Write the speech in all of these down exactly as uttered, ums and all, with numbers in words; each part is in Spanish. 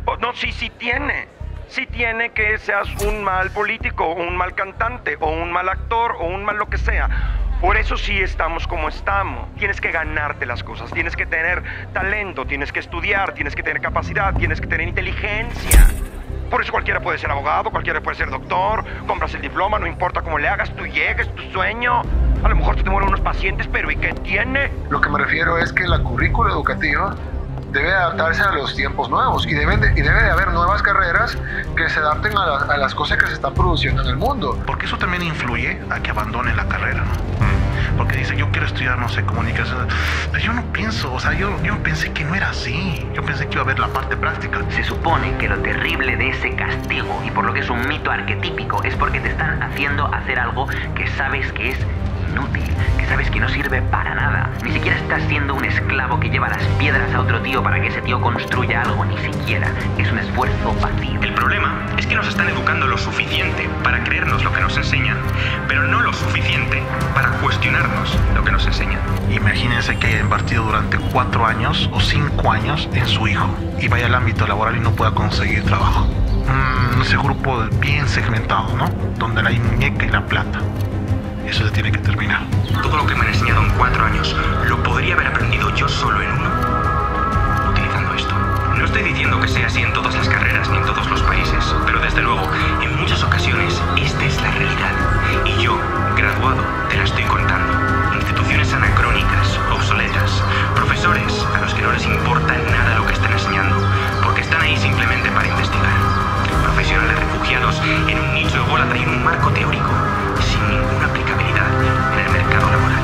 Oh, no, sí, sí tiene. Sí tiene que seas un mal político, o un mal cantante, o un mal actor, o un mal lo que sea. Por eso sí estamos como estamos. Tienes que ganarte las cosas, tienes que tener talento, tienes que estudiar, tienes que tener capacidad, tienes que tener inteligencia. Por eso cualquiera puede ser abogado, cualquiera puede ser doctor, compras el diploma, no importa cómo le hagas, tú llegues, tu sueño. A lo mejor te demoran unos pacientes, pero ¿y qué tiene? Lo que me refiero es que la currícula educativa debe adaptarse a los tiempos nuevos y, deben de, y debe de haber nuevas carreras que se adapten a, la, a las cosas que se están produciendo en el mundo. Porque eso también influye a que abandone la carrera, ¿no? Porque dice, yo quiero estudiar, no sé, comunicación. Pero yo no pienso, o sea, yo, yo pensé que no era así. Yo pensé que iba a haber la parte práctica. Se supone que lo terrible de ese castigo, y por lo que es un mito arquetípico, es porque te están haciendo hacer algo que sabes que es inútil, que sabes que no sirve para nada. Ni siquiera estás siendo un esclavo que lleva las piedras a otro tío para que ese tío construya algo, ni siquiera. Es un esfuerzo vacío. El problema es que nos están educando lo suficiente para creernos lo que nos enseñan, pero no lo suficiente para cuestionarnos lo que nos enseñan. Imagínense que haya invertido durante cuatro años o cinco años en su hijo y vaya al ámbito laboral y no pueda conseguir trabajo. Mm, ese grupo bien segmentado, ¿no? Donde la muñeca y la plata. Eso se tiene que terminar. Todo lo que me han enseñado en cuatro años lo podría haber aprendido yo solo en uno, utilizando esto. No estoy diciendo que sea así en todas las carreras ni en todos los países, pero desde luego, en muchas ocasiones, esta es la realidad. Y yo, graduado, te la estoy contando. Instituciones anacrónicas, obsoletas, profesores a los que no les importa nada lo que están enseñando, porque están ahí simplemente para investigar. Profesionales refugiados en un nicho ególatra y en un marco teórico, sin ninguna aplicabilidad en el mercado laboral.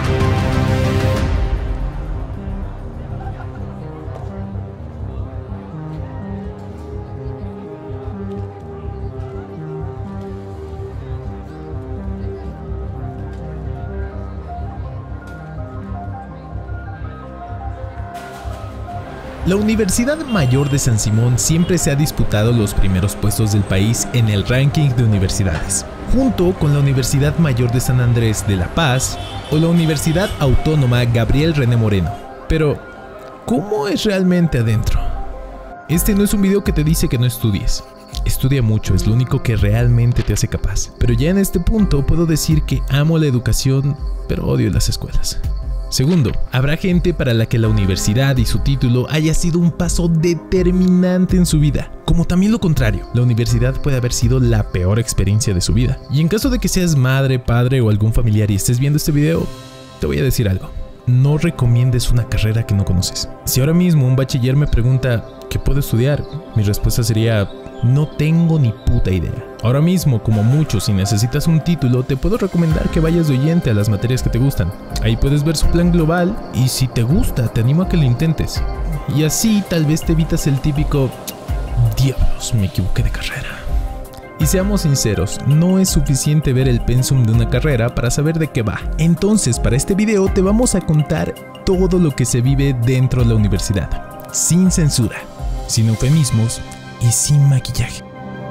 La Universidad Mayor de San Simón siempre se ha disputado los primeros puestos del país en el ranking de universidades, junto con la Universidad Mayor de San Andrés de La Paz o la Universidad Autónoma Gabriel René Moreno. Pero, ¿cómo es realmente adentro? Este no es un video que te dice que no estudies. Estudia mucho, es lo único que realmente te hace capaz. Pero ya en este punto puedo decir que amo la educación, pero odio las escuelas. Segundo, habrá gente para la que la universidad y su título haya sido un paso determinante en su vida, como también lo contrario, la universidad puede haber sido la peor experiencia de su vida. Y en caso de que seas madre, padre o algún familiar y estés viendo este video, te voy a decir algo. No recomiendes una carrera que no conoces. Si ahora mismo un bachiller me pregunta ¿qué puedo estudiar?, mi respuesta sería no tengo ni puta idea. Ahora mismo, como mucho, si necesitas un título, te puedo recomendar que vayas de oyente a las materias que te gustan. Ahí puedes ver su plan global y si te gusta, te animo a que lo intentes. Y así tal vez te evitas el típico diablos, me equivoqué de carrera. Y seamos sinceros, no es suficiente ver el pensum de una carrera para saber de qué va. Entonces, para este video te vamos a contar todo lo que se vive dentro de la universidad, sin censura, sin eufemismos y sin maquillaje.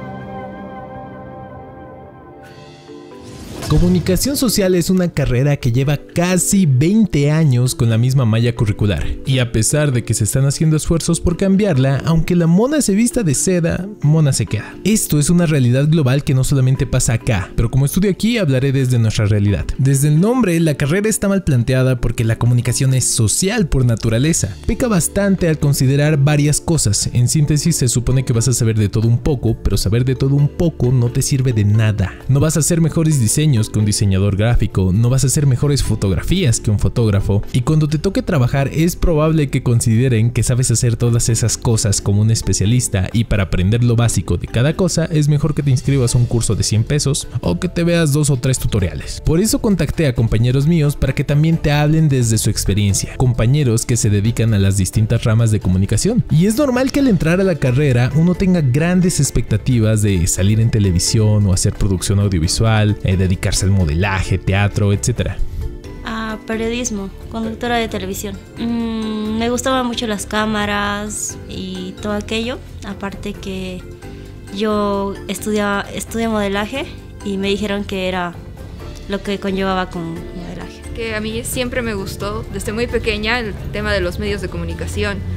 Comunicación social es una carrera que lleva casi veinte años con la misma malla curricular, y a pesar de que se están haciendo esfuerzos por cambiarla, aunque la mona se vista de seda, mona se queda. Esto es una realidad global que no solamente pasa acá, pero como estudio aquí hablaré desde nuestra realidad. Desde el nombre, la carrera está mal planteada porque la comunicación es social por naturaleza. Peca bastante al considerar varias cosas. En síntesis, se supone que vas a saber de todo un poco, pero saber de todo un poco no te sirve de nada. No vas a hacer mejores diseños que un diseñador gráfico, no vas a hacer mejores fotografías que un fotógrafo, y cuando te toque trabajar es probable que consideren que sabes hacer todas esas cosas como un especialista, y para aprender lo básico de cada cosa es mejor que te inscribas a un curso de cien pesos o que te veas dos o tres tutoriales. Por eso contacté a compañeros míos para que también te hablen desde su experiencia, compañeros que se dedican a las distintas ramas de comunicación. Y es normal que al entrar a la carrera uno tenga grandes expectativas de salir en televisión o hacer producción audiovisual, eh, dedicarse al modelaje, teatro, etcétera. Ah, periodismo, conductora de televisión. Mm, me gustaban mucho las cámaras y todo aquello. Aparte que yo estudiaba, estudié modelaje y me dijeron que era lo que conllevaba con modelaje. Que a mí siempre me gustó, desde muy pequeña, el tema de los medios de comunicación.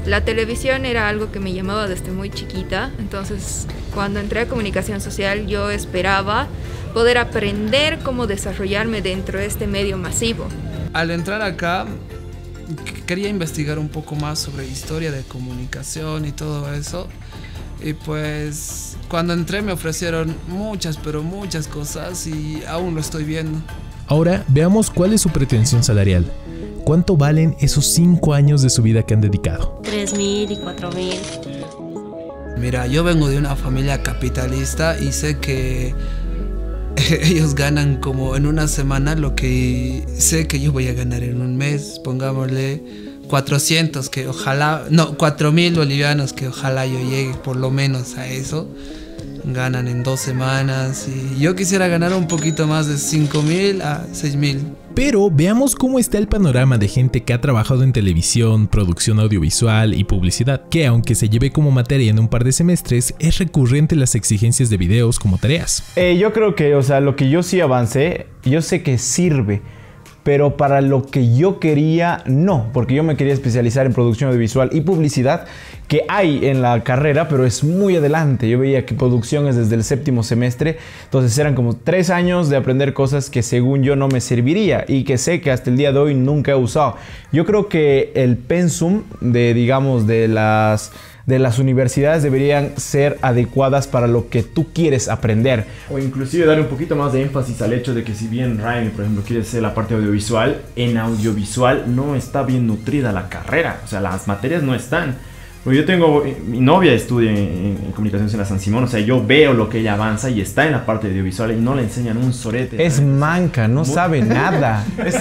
La televisión era algo que me llamaba desde muy chiquita, entonces cuando entré a comunicación social yo esperaba poder aprender cómo desarrollarme dentro de este medio masivo. Al entrar acá quería investigar un poco más sobre historia de comunicación y todo eso, y pues cuando entré me ofrecieron muchas pero muchas cosas y aún lo estoy viendo. Ahora veamos cuál es su pretensión salarial. ¿Cuánto valen esos cinco años de su vida que han dedicado? Tres mil y cuatro mil. Mira, yo vengo de una familia capitalista y sé que ellos ganan como en una semana lo que sé que yo voy a ganar en un mes. Pongámosle cuatrocientos, que ojalá, no, cuatro mil bolivianos, que ojalá yo llegue por lo menos a eso. Ganan en dos semanas y yo quisiera ganar un poquito más, de cinco mil a seis mil. Pero veamos cómo está el panorama de gente que ha trabajado en televisión, producción audiovisual y publicidad, que aunque se lleve como materia en un par de semestres, es recurrente las exigencias de videos como tareas. Eh, yo creo que, o sea, lo que yo sí avancé, yo sé que sirve, pero para lo que yo quería, no, porque yo me quería especializar en producción audiovisual y publicidad, que hay en la carrera, pero es muy adelante. Yo veía que producción es desde el séptimo semestre, entonces eran como tres años de aprender cosas que según yo no me serviría y que sé que hasta el día de hoy nunca he usado. Yo creo que el pensum de, digamos, de las... de las universidades deberían ser adecuadas para lo que tú quieres aprender. O inclusive darle un poquito más de énfasis al hecho de que si bien Raimi, por ejemplo, quiere hacer la parte audiovisual, en audiovisual no está bien nutrida la carrera. O sea, las materias no están. Porque yo tengo, mi novia estudia en, en comunicación en la San Simón, o sea, yo veo lo que ella avanza y está en la parte de audiovisual y no le enseñan un sorete. Es manca, no muy... sabe nada. es...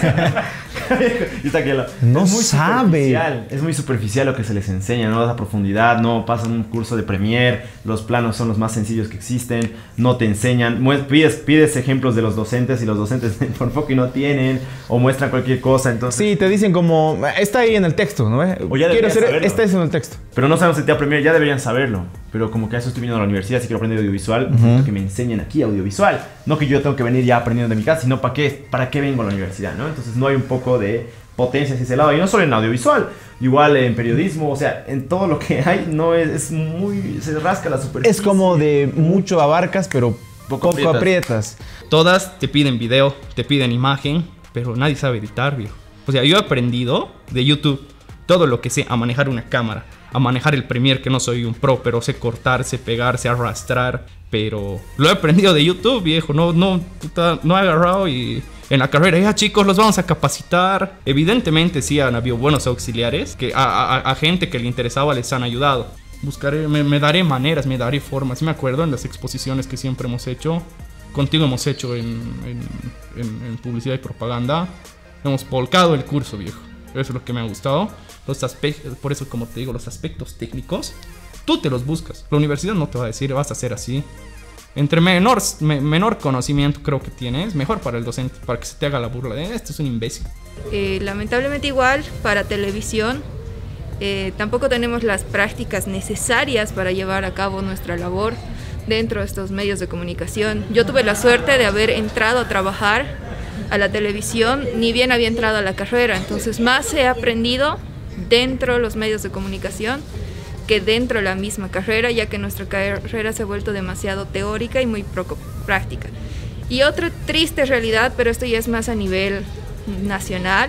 no es muy sabe. Es muy superficial lo que se les enseña, no da profundidad, no pasan un curso de Premiere, los planos son los más sencillos que existen, no te enseñan, pides, pides ejemplos de los docentes y los docentes por poco y no tienen, o muestran cualquier cosa, entonces... Sí, te dicen como, está ahí en el texto, ¿no? O ya quiero hacer, está en el texto. Pero no saben si te Premiere, ya deberían saberlo. Pero como que a eso estoy viniendo a la universidad, si quiero aprender audiovisual, uh-huh. necesito que me enseñen aquí audiovisual. No que yo tengo que venir ya aprendiendo de mi casa, sino para qué, para qué vengo a la universidad, ¿no? Entonces no hay un poco de potencia hacia ese lado. Y no solo en audiovisual, igual en periodismo, o sea, en todo lo que hay, no es, es muy... se rasca la superficie. Es como de mucho abarcas, pero poco, poco aprietas. aprietas. Todas te piden video, te piden imagen, pero nadie sabe editar, viejo. O sea, yo he aprendido de YouTube todo lo que sé a manejar una cámara, a manejar el Premiere, que no soy un pro, pero sé cortar, sé pegar, sé arrastrar, pero lo he aprendido de YouTube, viejo, no, no, puta, no he agarrado y en la carrera, ya chicos, los vamos a capacitar. Evidentemente sí han habido buenos auxiliares, que a, a, a gente que le interesaba les han ayudado. Buscaré, me, me daré maneras, me daré formas. Me acuerdo en las exposiciones que siempre hemos hecho, contigo hemos hecho en, en, en, en publicidad y propaganda, hemos volcado el curso, viejo. Eso es lo que me ha gustado. Los aspectos, por eso como te digo, los aspectos técnicos, tú te los buscas. La universidad no te va a decir, vas a hacer así. Entre menor, me, menor conocimiento creo que tienes, mejor para el docente, para que se te haga la burla de, este es un imbécil. Eh, lamentablemente igual, para televisión, eh, tampoco tenemos las prácticas necesarias para llevar a cabo nuestra labor dentro de estos medios de comunicación. Yo tuve la suerte de haber entrado a trabajar a la televisión, ni bien había entrado a la carrera, entonces más he aprendido dentro de los medios de comunicación que dentro de la misma carrera, ya que nuestra carrera se ha vuelto demasiado teórica y muy poco práctica. Y otra triste realidad, pero esto ya es más a nivel nacional,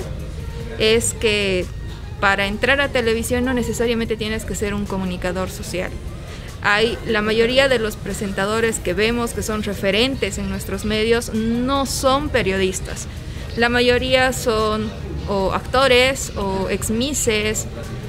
es que para entrar a televisión no necesariamente tienes que ser un comunicador social. Hay, la mayoría de los presentadores que vemos que son referentes en nuestros medios no son periodistas. La mayoría son o actores o exmises,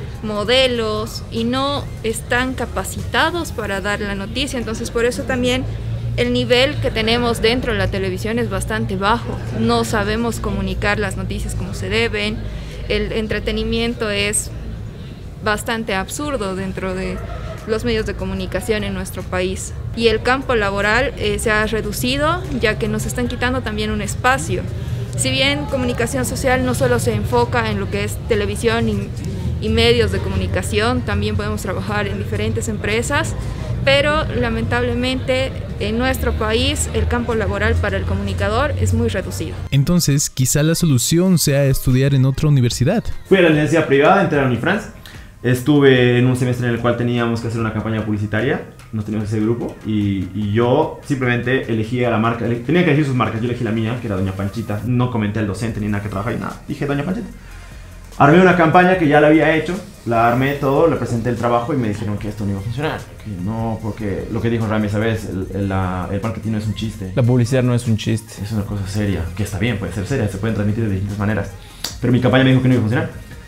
modelos, y no están capacitados para dar la noticia. Entonces por eso también el nivel que tenemos dentro de la televisión es bastante bajo. No sabemos comunicar las noticias como se deben. El entretenimiento es bastante absurdo dentro de los medios de comunicación en nuestro país. Y el campo laboral eh, se ha reducido, ya que nos están quitando también un espacio. Si bien comunicación social no solo se enfoca en lo que es televisión y, y medios de comunicación, también podemos trabajar en diferentes empresas, pero lamentablemente en nuestro país el campo laboral para el comunicador es muy reducido. Entonces, quizá la solución sea estudiar en otra universidad. Fui a la universidad privada, entré a la Unifrance, Estuve en un semestre en el cual teníamos que hacer una campaña publicitaria, nos teníamos ese grupo, y, y yo simplemente elegí a la marca, tenía que elegir sus marcas, yo elegí la mía, que era Doña Panchita, no comenté al docente ni nada que trabajaba y nada, dije Doña Panchita. Armé una campaña que ya la había hecho, la armé todo, le presenté el trabajo y me dijeron que esto no iba a funcionar. Que no, porque lo que dijo Rami esa vez, el, el, la, el marketing no es un chiste. La publicidad no es un chiste. Es una cosa seria, que está bien, puede ser seria, se pueden transmitir de distintas maneras. Pero mi campaña me dijo que no iba a funcionar.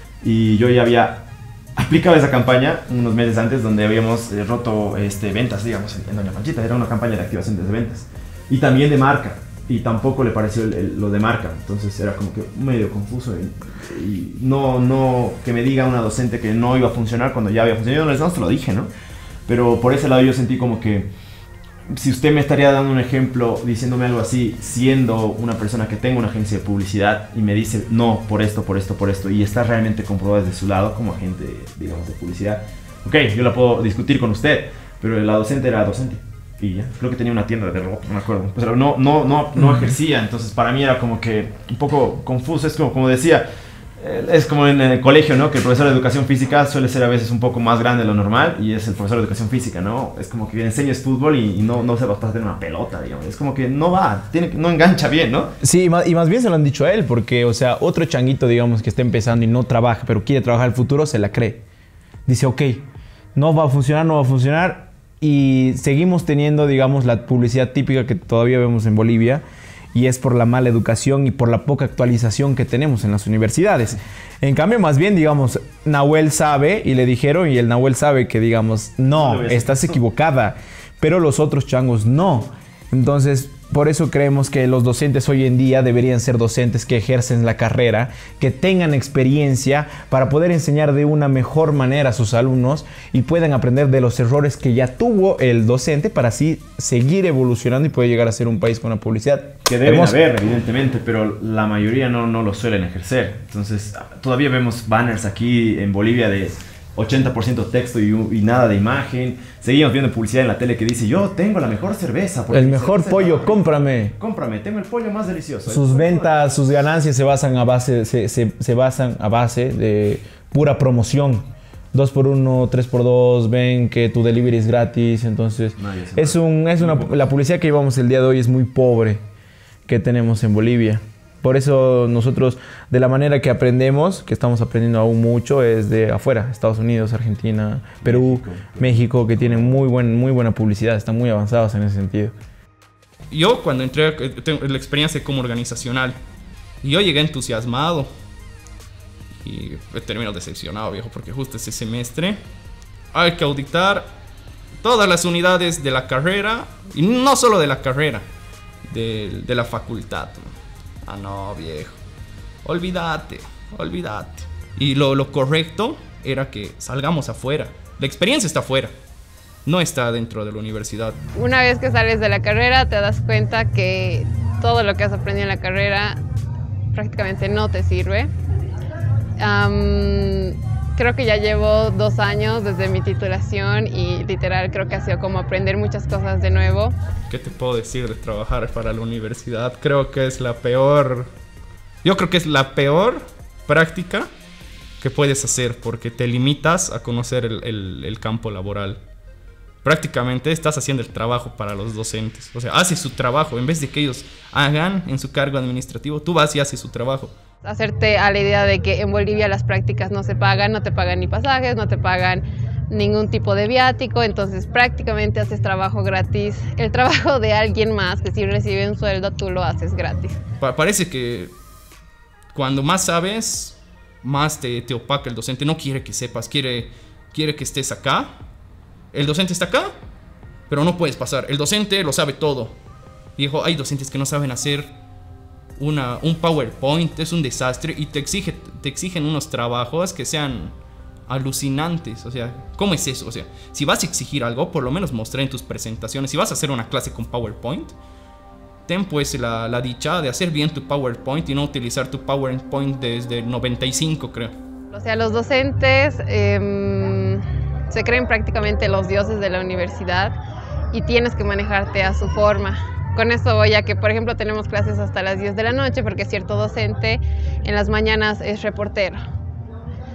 Y yo ya había aplicado esa campaña unos meses antes, donde habíamos eh, roto este, ventas, digamos, en, en Doña Panchita. Era una campaña de activación de ventas. Y también de marca. Y tampoco le pareció el, el, lo de marca, entonces era como que medio confuso y, y no, no que me diga una docente que no iba a funcionar cuando ya había funcionado, no, no te lo dije, ¿no? Pero por ese lado yo sentí como que si usted me estaría dando un ejemplo diciéndome algo así, siendo una persona que tenga una agencia de publicidad y me dice no, por esto, por esto, por esto, y está realmente comprobado desde su lado como agente, digamos, de publicidad, ok, yo la puedo discutir con usted, pero la docente era docente. Y ya, creo que tenía una tienda de ropa, no me acuerdo, pero no, no, no, no ejercía, entonces para mí era como que un poco confuso, es como, como decía, es como en el colegio, ¿no? Que el profesor de educación física suele ser a veces un poco más grande de lo normal y es el profesor de educación física, ¿no? Es como que enseñas fútbol y, y no, no se va a pasar una pelota, digamos, es como que no va, tiene, no engancha bien, ¿no? Sí, y más, y más bien se lo han dicho a él, porque, o sea, otro changuito, digamos, que está empezando y no trabaja, pero quiere trabajar el futuro, se la cree. Dice, ok, no va a funcionar, no va a funcionar. Y seguimos teniendo, digamos, la publicidad típica que todavía vemos en Bolivia, y es por la mala educación y por la poca actualización que tenemos en las universidades. En cambio, más bien, digamos, Nahuel sabe, y le dijeron, y el Nahuel sabe que, digamos, no, estás equivocada, pero los otros changos no. Entonces, por eso creemos que los docentes hoy en día deberían ser docentes que ejercen la carrera, que tengan experiencia para poder enseñar de una mejor manera a sus alumnos y puedan aprender de los errores que ya tuvo el docente para así seguir evolucionando y poder llegar a ser un país con una publicidad que deben hermosa. Haber, evidentemente, pero la mayoría no, no lo suelen ejercer. Entonces, todavía vemos banners aquí en Bolivia de ochenta por ciento texto y, y nada de imagen. Seguimos viendo publicidad en la tele que dice, yo tengo la mejor cerveza. El mejor pollo, cómprame. Cómprame, tengo el pollo más delicioso. Sus ventas, sus ganancias se basan a base, se, se, se basan a base de pura promoción. dos por uno, tres por dos, ven que tu delivery es gratis. Entonces, es un, es una, la publicidad que llevamos el día de hoy es muy pobre que tenemos en Bolivia. Por eso nosotros, de la manera que aprendemos, que estamos aprendiendo aún mucho, es de afuera, Estados Unidos, Argentina, Perú, México, México que tienen muy, buen, muy buena publicidad, están muy avanzados en ese sentido. Yo cuando entré, tengo la experiencia como organizacional, y yo llegué entusiasmado, y he terminado decepcionado, viejo, porque justo ese semestre hay que auditar todas las unidades de la carrera, y no solo de la carrera, de, de la facultad. Ah, no, viejo. Olvídate, olvídate. Y lo, lo correcto era que salgamos afuera. La experiencia está afuera, no está dentro de la universidad. Una vez que sales de la carrera, te das cuenta que todo lo que has aprendido en la carrera prácticamente no te sirve. Um, creo que ya llevo dos años desde mi titulación y literal creo que ha sido como aprender muchas cosas de nuevo. ¿Qué te puedo decir de trabajar para la universidad? Creo que es la peor... Yo creo que es la peor práctica que puedes hacer porque te limitas a conocer el, el, el campo laboral. Prácticamente estás haciendo el trabajo para los docentes. O sea, haces su trabajo. En vez de que ellos hagan en su cargo administrativo, tú vas y haces su trabajo. Hacerte a la idea de que en Bolivia las prácticas no se pagan, no te pagan ni pasajes, no te pagan ningún tipo de viático, entonces prácticamente haces trabajo gratis. El trabajo de alguien más que si recibe un sueldo, tú lo haces gratis. Pa- parece que cuando más sabes, más te, te opaca el docente. No quiere que sepas, quiere, quiere que estés acá. El docente está acá, pero no puedes pasar. El docente lo sabe todo. Viejo, hay docentes que no saben hacer una, un PowerPoint, es un desastre y te, exige, te exigen unos trabajos que sean alucinantes. O sea, ¿cómo es eso? O sea, si vas a exigir algo, por lo menos mostrar en tus presentaciones. Si vas a hacer una clase con PowerPoint, ten pues la, la dicha de hacer bien tu PowerPoint y no utilizar tu PowerPoint desde el noventa y cinco, creo. O sea, los docentes eh, se creen prácticamente los dioses de la universidad y tienes que manejarte a su forma. Con eso voy a que, por ejemplo, tenemos clases hasta las diez de la noche porque cierto docente en las mañanas es reportero.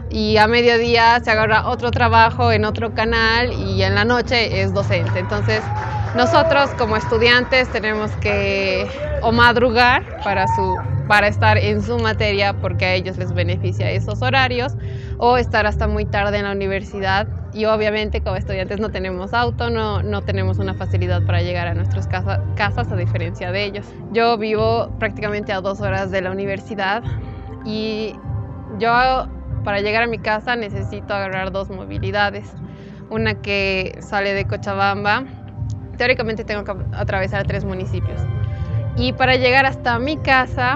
y a mediodía se agarra otro trabajo en otro canal y en la noche es docente. Entonces nosotros como estudiantes tenemos que o madrugar para, su, para estar en su materia porque a ellos les beneficia esos horarios, o estar hasta muy tarde en la universidad, y obviamente como estudiantes no tenemos auto, no, no tenemos una facilidad para llegar a nuestras casa, casas a diferencia de ellos. Yo vivo prácticamente a dos horas de la universidad y yo para llegar a mi casa necesito agarrar dos movilidades, una que sale de Cochabamba. Teóricamente tengo que atravesar tres municipios, y para llegar hasta mi casa,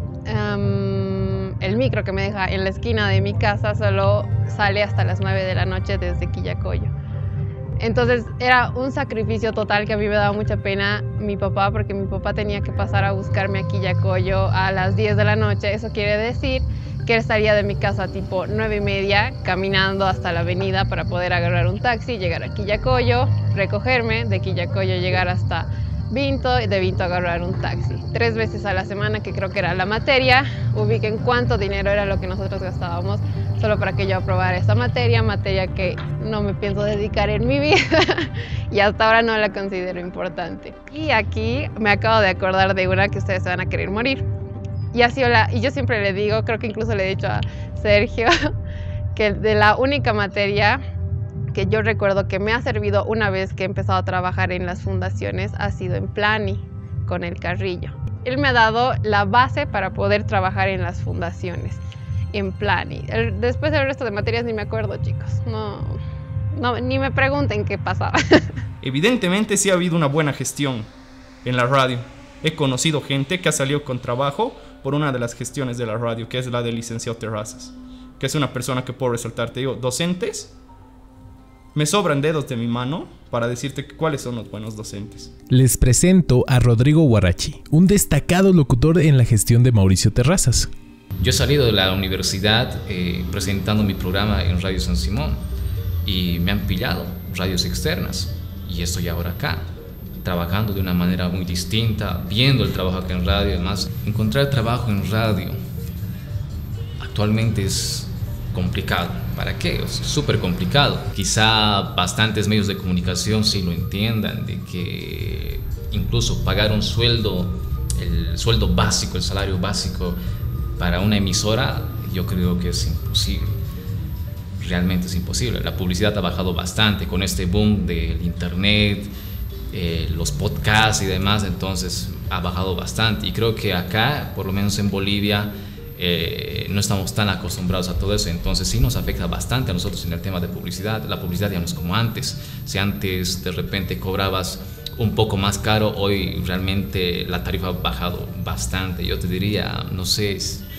um, el micro que me deja en la esquina de mi casa solo sale hasta las nueve de la noche desde Quillacollo. Entonces era un sacrificio total que a mí me daba mucha pena mi papá, porque mi papá tenía que pasar a buscarme a Quillacollo a las diez de la noche. Eso quiere decir que él estaría de mi casa tipo nueve y media caminando hasta la avenida para poder agarrar un taxi, llegar a Quillacollo, recogerme, de Quillacollo llegar hasta Vinto y de Vinto agarrar un taxi. Tres veces a la semana, que creo que era la materia. Ubiquen cuánto dinero era lo que nosotros gastábamos solo para que yo aprobara esta materia, materia que no me pienso dedicar en mi vida y hasta ahora no la considero importante. Y aquí me acabo de acordar de una que ustedes se van a querer morir. Y, así, y yo siempre le digo, creo que incluso le he dicho a Sergio, que de la única materia que yo recuerdo que me ha servido una vez que he empezado a trabajar en las fundaciones ha sido en Plani, con el Carrillo. Él me ha dado la base para poder trabajar en las fundaciones, en Plani. El, después del resto de materias ni me acuerdo, chicos. No, no, ni me pregunten qué pasaba. Evidentemente sí ha habido una buena gestión en la radio. He conocido gente que ha salido con trabajo por una de las gestiones de la radio, que es la del licenciado Terrazas, que es una persona que puedo resaltar. Te digo, docentes, me sobran dedos de mi mano para decirte cuáles son los buenos docentes. Les presento a Rodrigo Guarachi, un destacado locutor en la gestión de Mauricio Terrazas. Yo he salido de la universidad eh, presentando mi programa en Radio San Simón y me han pillado radios externas, y estoy ahora acá, trabajando de una manera muy distinta, viendo el trabajo acá en radio. Además, encontrar trabajo en radio actualmente es complicado. ¿Para qué? Es súper complicado. Quizá bastantes medios de comunicación sí lo entiendan, de que incluso pagar un sueldo, el sueldo básico, el salario básico para una emisora, yo creo que es imposible. Realmente es imposible. La publicidad ha bajado bastante con este boom del internet, eh, los podcasts y demás, entonces ha bajado bastante. Y creo que acá, por lo menos en Bolivia, Eh, no estamos tan acostumbrados a todo eso, entonces sí nos afecta bastante a nosotros en el tema de publicidad. La publicidad ya no es como antes. Si antes de repente cobrabas un poco más caro, hoy realmente la tarifa ha bajado bastante. Yo te diría, no sé,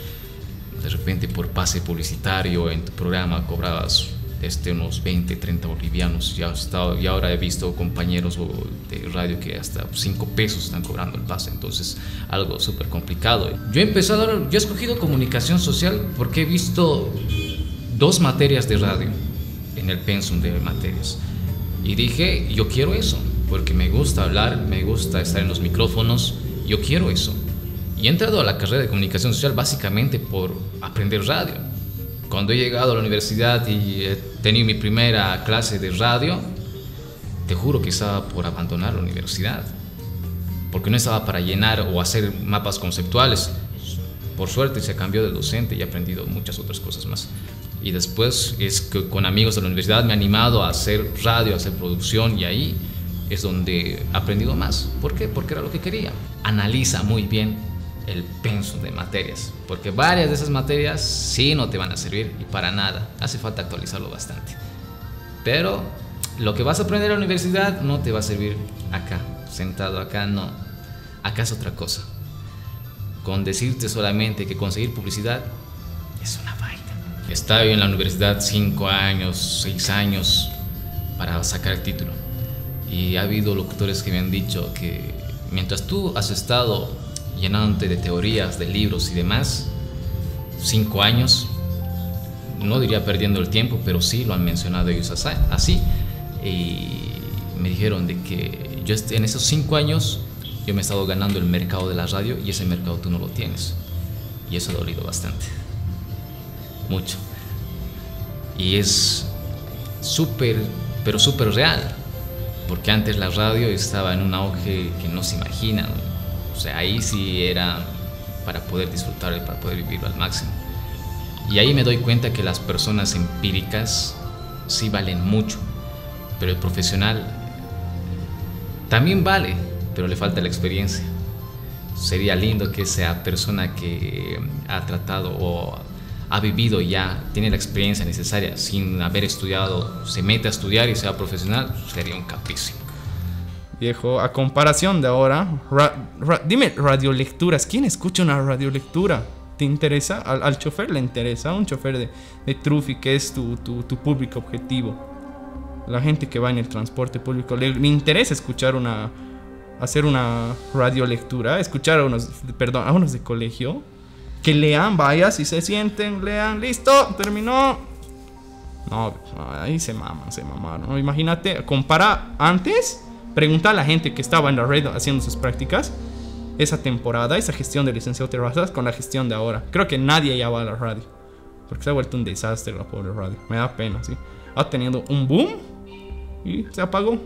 de repente por pase publicitario en tu programa cobrabas este, unos veinte, treinta bolivianos. Ya estado, y ahora he visto compañeros de radio que hasta cinco pesos están cobrando el pase. Entonces, algo súper complicado. Yo he empezado, yo he escogido comunicación social porque he visto dos materias de radio en el pensum de materias. Y dije, yo quiero eso, porque me gusta hablar, me gusta estar en los micrófonos, yo quiero eso. Y he entrado a la carrera de comunicación social básicamente por aprender radio. Cuando he llegado a la universidad y he tenido mi primera clase de radio, te juro que estaba por abandonar la universidad, porque no estaba para llenar o hacer mapas conceptuales. Por suerte se cambió de docente y he aprendido muchas otras cosas más. Y después es que con amigos de la universidad me he animado a hacer radio, a hacer producción, y ahí es donde he aprendido más. ¿Por qué? Porque era lo que quería. Analiza muy bien el pensum de materias, porque varias de esas materias sí no te van a servir y para nada. Hace falta actualizarlo bastante. Pero lo que vas a aprender en la universidad no te va a servir acá, sentado acá, no. Acá es otra cosa. Con decirte solamente que conseguir publicidad es una vaina. He estado en la universidad cinco años, seis años para sacar el título. Y ha habido locutores que me han dicho que mientras tú has estado llenándote de teorías, de libros y demás, cinco años, no diría perdiendo el tiempo, pero sí lo han mencionado ellos así. Y me dijeron de que yo en esos cinco años yo me he estado ganando el mercado de la radio, y ese mercado tú no lo tienes. Y eso ha dolido bastante. Mucho. Y es súper, pero súper real, porque antes la radio estaba en un auge que no se imaginan. O sea, ahí sí era para poder disfrutarlo y para poder vivirlo al máximo. Y ahí me doy cuenta que las personas empíricas sí valen mucho, pero el profesional también vale, pero le falta la experiencia. Sería lindo que esa persona que ha tratado o ha vivido ya, tiene la experiencia necesaria sin haber estudiado, se mete a estudiar y sea profesional, sería un capricio. Viejo, a comparación de ahora, ra, ra, dime radiolecturas, ¿quién escucha una radiolectura? ¿Te interesa? Al, al chofer le interesa, un chofer de, de Trufi, que es tu, tu, tu público objetivo. La gente que va en el transporte público, le, le interesa escuchar una, hacer una radiolectura, escuchar a unos, perdón, a unos de colegio, que lean, vaya, si se sienten, lean, listo, terminó. No, ahí se maman, se mamaron, ¿no? Imagínate, compara antes, pregunta a la gente que estaba en la red haciendo sus prácticas, esa temporada, esa gestión de licenciado Terrazas con la gestión de ahora. Creo que nadie ya va a la radio, porque se ha vuelto un desastre la pobre radio. Me da pena, ¿sí? Ha tenido un boom y se apagó.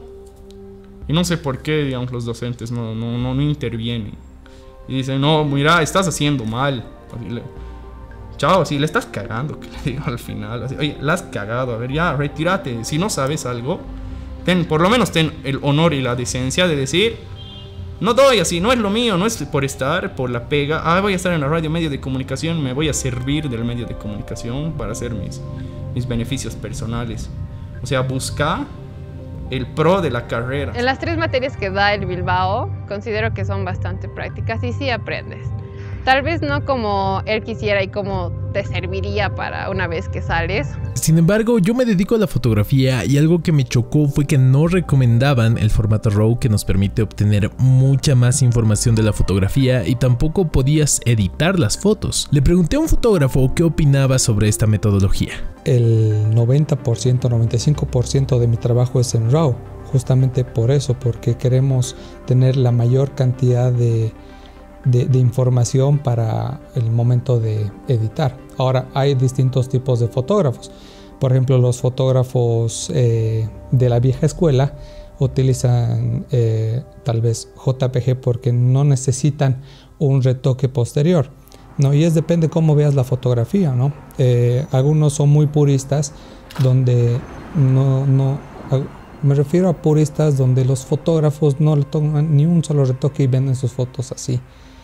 Y no sé por qué, digamos, los docentes no, no, no, no intervienen. Y dicen, no, mira, estás haciendo mal. Así le, chao, si le estás cagando, que le digo al final. Así, oye, la has cagado, a ver, ya, retírate. Si no sabes algo, ten, por lo menos ten el honor y la decencia de decir, no doy así, no es lo mío, no es por estar, por la pega. Ah, voy a estar en la radio, medio de comunicación, me voy a servir del medio de comunicación para hacer mis, mis beneficios personales. O sea, busca el pro de la carrera. En las tres materias que da el Bilbao, considero que son bastante prácticas y sí aprendes. Tal vez no como él quisiera y como te serviría para una vez que sales. Sin embargo, yo me dedico a la fotografía y algo que me chocó fue que no recomendaban el formato RAW, que nos permite obtener mucha más información de la fotografía, y tampoco podías editar las fotos. Le pregunté a un fotógrafo qué opinaba sobre esta metodología. El noventa por ciento, noventa y cinco por ciento de mi trabajo es en RAW, justamente por eso, porque queremos tener la mayor cantidad de De, de información para el momento de editar. Ahora, hay distintos tipos de fotógrafos. Por ejemplo, los fotógrafos eh, de la vieja escuela utilizan eh, tal vez J P G porque no necesitan un retoque posterior, ¿no? Y es depende cómo veas la fotografía, ¿no? Eh, algunos son muy puristas, donde no, no me refiero a puristas donde los fotógrafos no le toman ni un solo retoque y venden sus fotos así.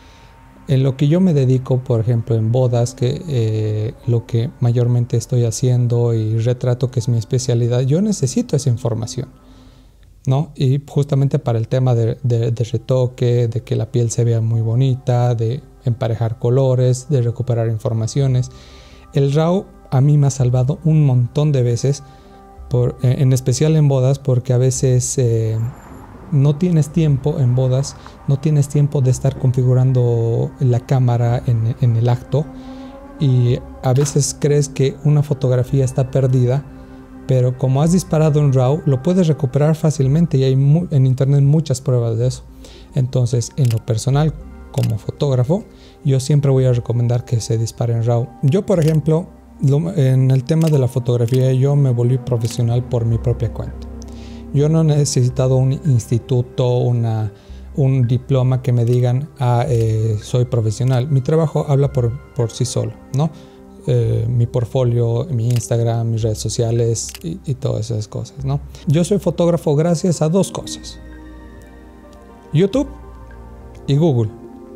En lo que yo me dedico, por ejemplo, en bodas, que eh, lo que mayormente estoy haciendo, y retrato, que es mi especialidad, yo necesito esa información, ¿no? Y justamente para el tema de, de, de retoque, de que la piel se vea muy bonita, de emparejar colores, de recuperar informaciones, el RAW a mí me ha salvado un montón de veces, por, en especial en bodas, porque a veces eh, no tienes tiempo en bodas, no tienes tiempo de estar configurando la cámara en, en el acto, y a veces crees que una fotografía está perdida, pero como has disparado en RAW lo puedes recuperar fácilmente, y hay mu- en internet muchas pruebas de eso. Entonces, en lo personal, como fotógrafo, yo siempre voy a recomendar que se dispare en RAW. Yo, por ejemplo, lo, en el tema de la fotografía, yo me volví profesional por mi propia cuenta. Yo no he necesitado un instituto, una, un diploma que me digan, ah, eh, soy profesional. Mi trabajo habla por, por sí solo, ¿no? Eh, mi portfolio, mi Instagram, mis redes sociales y, y todas esas cosas, ¿no? Yo soy fotógrafo gracias a dos cosas: YouTube y Google.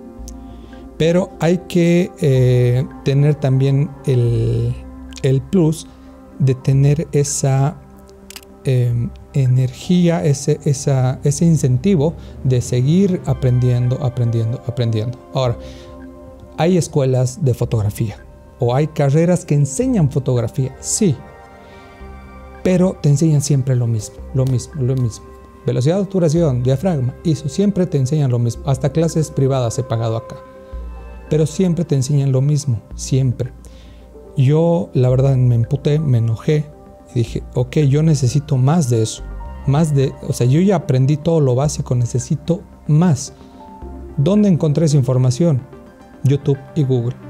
Pero hay que eh, tener también el, el plus de tener esa eh, energía, ese, esa, ese incentivo de seguir aprendiendo, aprendiendo, aprendiendo. Ahora, hay escuelas de fotografía o hay carreras que enseñan fotografía, sí, pero te enseñan siempre lo mismo, lo mismo, lo mismo. Velocidad de obturación, diafragma, eso siempre te enseñan lo mismo. Hasta clases privadas he pagado acá, pero siempre te enseñan lo mismo, siempre. Yo, la verdad, me emputé, me enojé y dije, ok, yo necesito más de eso, más de, o sea, yo ya aprendí todo lo básico, necesito más. ¿Dónde encontré esa información? YouTube y Google.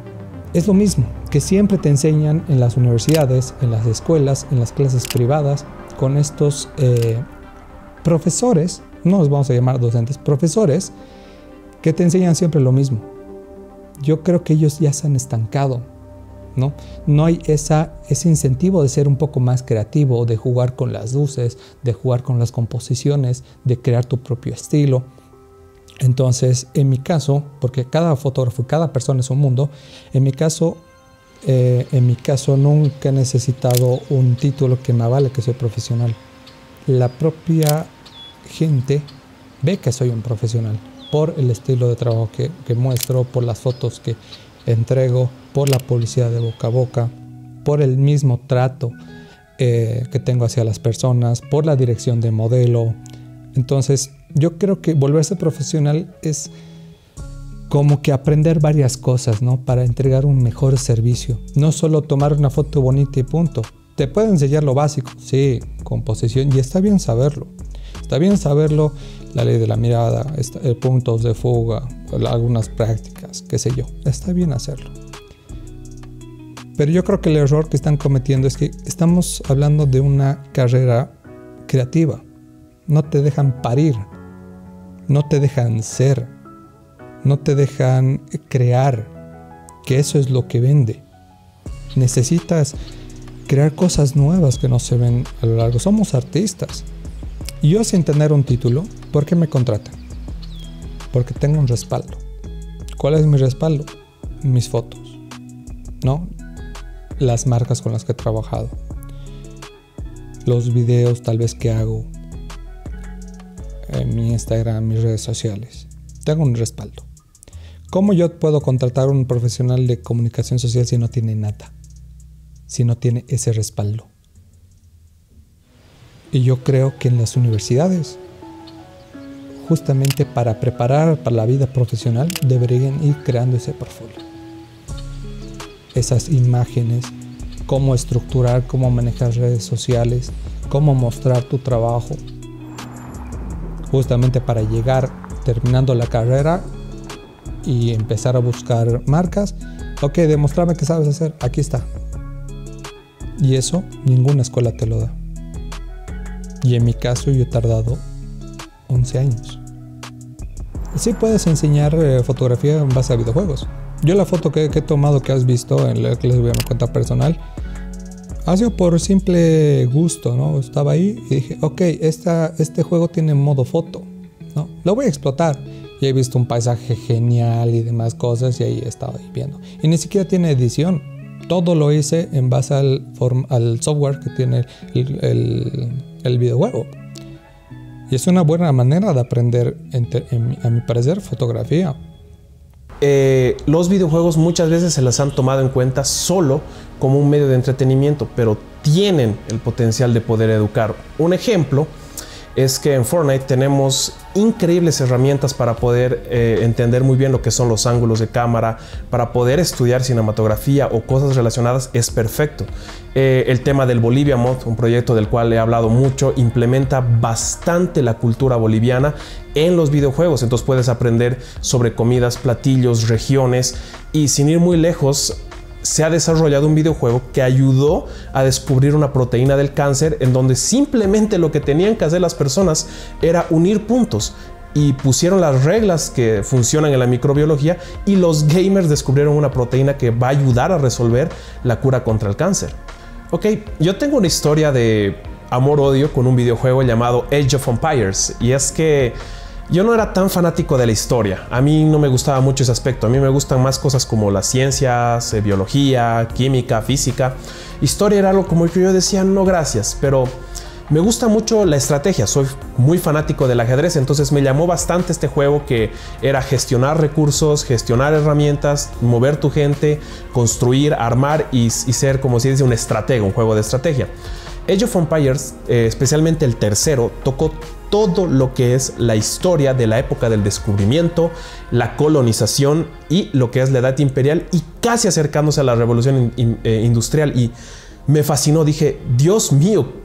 es lo mismo que siempre te enseñan en las universidades, en las escuelas, en las clases privadas, con estos eh, profesores, no los vamos a llamar docentes, profesores, que te enseñan siempre lo mismo. Yo creo que ellos ya se han estancado, ¿no? No hay esa, ese incentivo de ser un poco más creativo, de jugar con las luces, de jugar con las composiciones, de crear tu propio estilo. Entonces, en mi caso, porque cada fotógrafo, cada persona es un mundo, en mi caso, eh, en mi caso nunca he necesitado un título que me avale que soy profesional. La propia gente ve que soy un profesional por el estilo de trabajo que, que muestro, por las fotos que entrego, por la publicidad de boca a boca, por el mismo trato eh, que tengo hacia las personas, por la dirección de modelo. Entonces, yo creo que volverse profesional es como que aprender varias cosas, ¿no? Para entregar un mejor servicio. No solo tomar una foto bonita y punto. Te pueden enseñar lo básico, sí, composición, y está bien saberlo. Está bien saberlo, la ley de la mirada, puntos de fuga, algunas prácticas, qué sé yo. Está bien hacerlo. Pero yo creo que el error que están cometiendo es que estamos hablando de una carrera creativa. No te dejan parir, no te dejan ser, no te dejan crear, que eso es lo que vende. Necesitas crear cosas nuevas que no se ven a lo largo. Somos artistas. Yo, sin tener un título, ¿por qué me contratan? Porque tengo un respaldo. ¿Cuál es mi respaldo? Mis fotos, ¿no? Las marcas con las que he trabajado, los videos tal vez que hago en mi Instagram, mis redes sociales. Tengo un respaldo. ¿Cómo yo puedo contratar a un profesional de comunicación social si no tiene nada? Si no tiene ese respaldo. Y yo creo que en las universidades, justamente para preparar para la vida profesional, deberían ir creando ese portfolio. Esas imágenes, cómo estructurar, cómo manejar redes sociales, cómo mostrar tu trabajo. Justamente para llegar terminando la carrera y empezar a buscar marcas. Ok, demostrame que sabes hacer, aquí está. Y eso ninguna escuela te lo da. Y en mi caso yo he tardado once años. Sí puedes enseñar eh, fotografía en base a videojuegos. Yo la foto que, que he tomado, que has visto, en la que les voy a mi cuenta personal, ha sido por simple gusto, ¿no? Estaba ahí y dije, ok, esta, este juego tiene modo foto, ¿no? Lo voy a explotar. Y he visto un paisaje genial y demás cosas y ahí he estado ahí viendo. Y ni siquiera tiene edición. Todo lo hice en base al, form, al software que tiene el, el, el videojuego. Y es una buena manera de aprender, en, en, a mi parecer, fotografía. Eh, los videojuegos muchas veces se las han tomado en cuenta solo como un medio de entretenimiento, pero tienen el potencial de poder educar. Un ejemplo es que en Fortnite tenemos increíbles herramientas para poder eh, entender muy bien lo que son los ángulos de cámara, para poder estudiar cinematografía o cosas relacionadas. Es perfecto. Eh, el tema del Bolivia Mod, un proyecto del cual he hablado mucho, implementa bastante la cultura boliviana en los videojuegos. Entonces puedes aprender sobre comidas, platillos, regiones, y sin ir muy lejos, se ha desarrollado un videojuego que ayudó a descubrir una proteína del cáncer, en donde simplemente lo que tenían que hacer las personas era unir puntos, y pusieron las reglas que funcionan en la microbiología, y los gamers descubrieron una proteína que va a ayudar a resolver la cura contra el cáncer. Ok, yo tengo una historia de amor-odio con un videojuego llamado Age of Empires, y es que yo no era tan fanático de la historia. A mí no me gustaba mucho ese aspecto. A mí me gustan más cosas como las ciencias, eh, biología, química, física. Historia era algo como que yo decía, no gracias, pero me gusta mucho la estrategia. Soy muy fanático del ajedrez, entonces me llamó bastante este juego, que era gestionar recursos, gestionar herramientas, mover tu gente, construir, armar y, y ser, como se dice, un estratega, un juego de estrategia. Age of Empires, eh, especialmente el tercero, tocó todo lo que es la historia de la época del descubrimiento, la colonización y lo que es la edad imperial, y casi acercándose a la revolución in, in, eh, industrial. Y me fascinó, dije, Dios mío,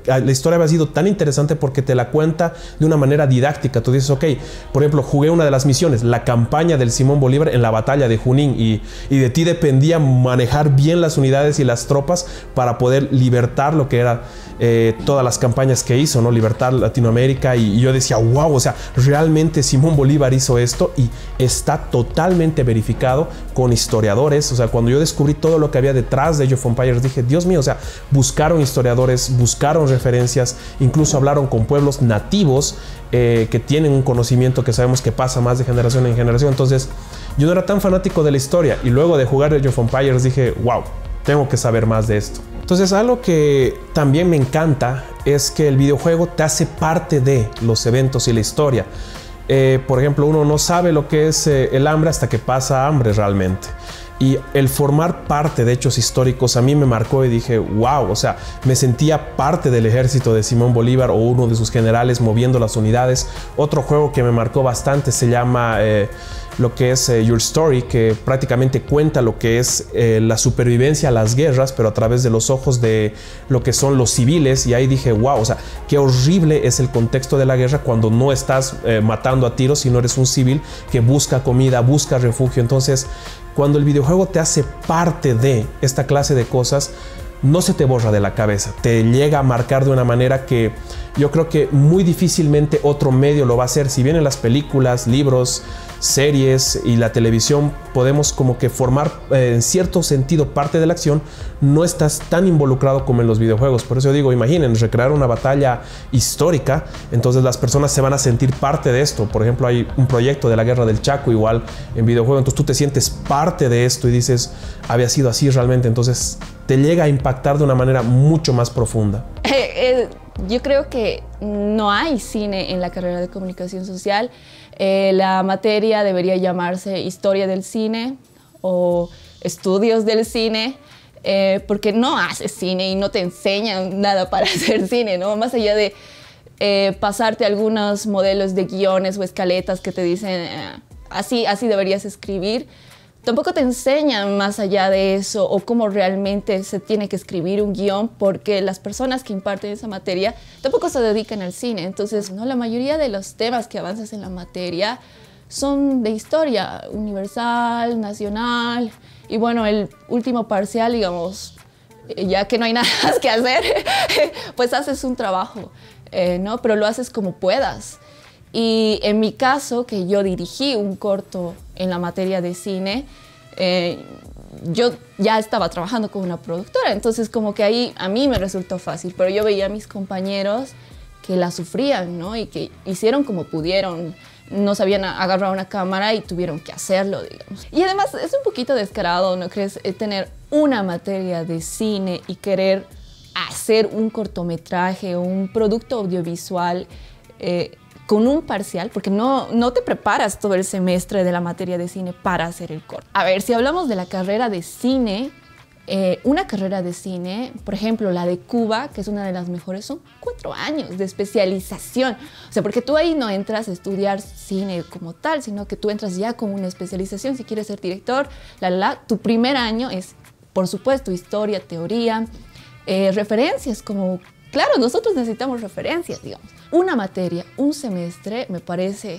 la historia había sido tan interesante porque te la cuenta de una manera didáctica. Tú dices, ok, por ejemplo, jugué una de las misiones, la campaña del Simón Bolívar en la batalla de Junín, y, y de ti dependía manejar bien las unidades y las tropas para poder libertar lo que era eh, todas las campañas que hizo, ¿no? Libertar Latinoamérica, y, y yo decía, wow, o sea, realmente Simón Bolívar hizo esto, y está totalmente verificado con historiadores. O sea, cuando yo descubrí todo lo que había detrás de Age of Empires, dije, Dios mío, o sea, buscaron historiadores, buscaron referencias, incluso hablaron con pueblos nativos eh, que tienen un conocimiento que sabemos que pasa más de generación en generación. Entonces, yo no era tan fanático de la historia, y luego de jugar Age of Empires dije, wow, tengo que saber más de esto. Entonces, algo que también me encanta es que el videojuego te hace parte de los eventos y la historia. Eh, por ejemplo, uno no sabe lo que es eh, el hambre hasta que pasa hambre realmente. Y el formar parte de hechos históricos a mí me marcó y dije, wow, o sea, me sentía parte del ejército de Simón Bolívar o uno de sus generales moviendo las unidades. Otro juego que me marcó bastante se llama eh, lo que es eh, Your Story, que prácticamente cuenta lo que es eh, la supervivencia a las guerras, pero a través de los ojos de lo que son los civiles. Y ahí dije, wow, o sea, qué horrible es el contexto de la guerra cuando no estás eh, matando a tiros, sino eres un civil que busca comida, busca refugio. Entonces, cuando el videojuego te hace parte de esta clase de cosas, no se te borra de la cabeza, te llega a marcar de una manera que yo creo que muy difícilmente otro medio lo va a hacer. Si bien en las películas, libros, series y la televisión podemos como que formar eh, en cierto sentido parte de la acción, no estás tan involucrado como en los videojuegos. Por eso digo, imaginen recrear una batalla histórica, entonces las personas se van a sentir parte de esto. Por ejemplo, hay un proyecto de la Guerra del Chaco igual en videojuego, entonces tú te sientes parte de esto y dices, había sido así realmente. Entonces te llega a impactar de una manera mucho más profunda. Eh, eh, yo creo que no hay cine en la carrera de comunicación social. Eh, la materia debería llamarse Historia del Cine o Estudios del Cine, eh, porque no haces cine y no te enseñan nada para hacer cine, ¿no? Más allá de eh, pasarte algunos modelos de guiones o escaletas que te dicen eh, así, así deberías escribir. Tampoco te enseñan más allá de eso o cómo realmente se tiene que escribir un guión, porque las personas que imparten esa materia tampoco se dedican al cine. Entonces, ¿no? La mayoría de los temas que avanzas en la materia son de historia universal, nacional. Y bueno, el último parcial, digamos, ya que no hay nada más que hacer, pues haces un trabajo, eh, ¿no? Pero lo haces como puedas. Y en mi caso, que yo dirigí un corto en la materia de cine, eh, yo ya estaba trabajando con una productora, entonces como que ahí a mí me resultó fácil, pero yo veía a mis compañeros que la sufrían, ¿no? Y que hicieron como pudieron, no sabían agarrar una cámara y tuvieron que hacerlo, digamos. Y además es un poquito descarado, ¿no crees? Tener una materia de cine y querer hacer un cortometraje o un producto audiovisual eh, con un parcial, porque no, no te preparas todo el semestre de la materia de cine para hacer el corto. A ver, si hablamos de la carrera de cine, eh, una carrera de cine, por ejemplo, la de Cuba, que es una de las mejores, son cuatro años de especialización. O sea, porque tú ahí no entras a estudiar cine como tal, sino que tú entras ya con una especialización. Si quieres ser director, la, la, tu primer año es, por supuesto, historia, teoría, eh, referencias como... Claro, nosotros necesitamos referencias, digamos. Una materia, un semestre, me parece,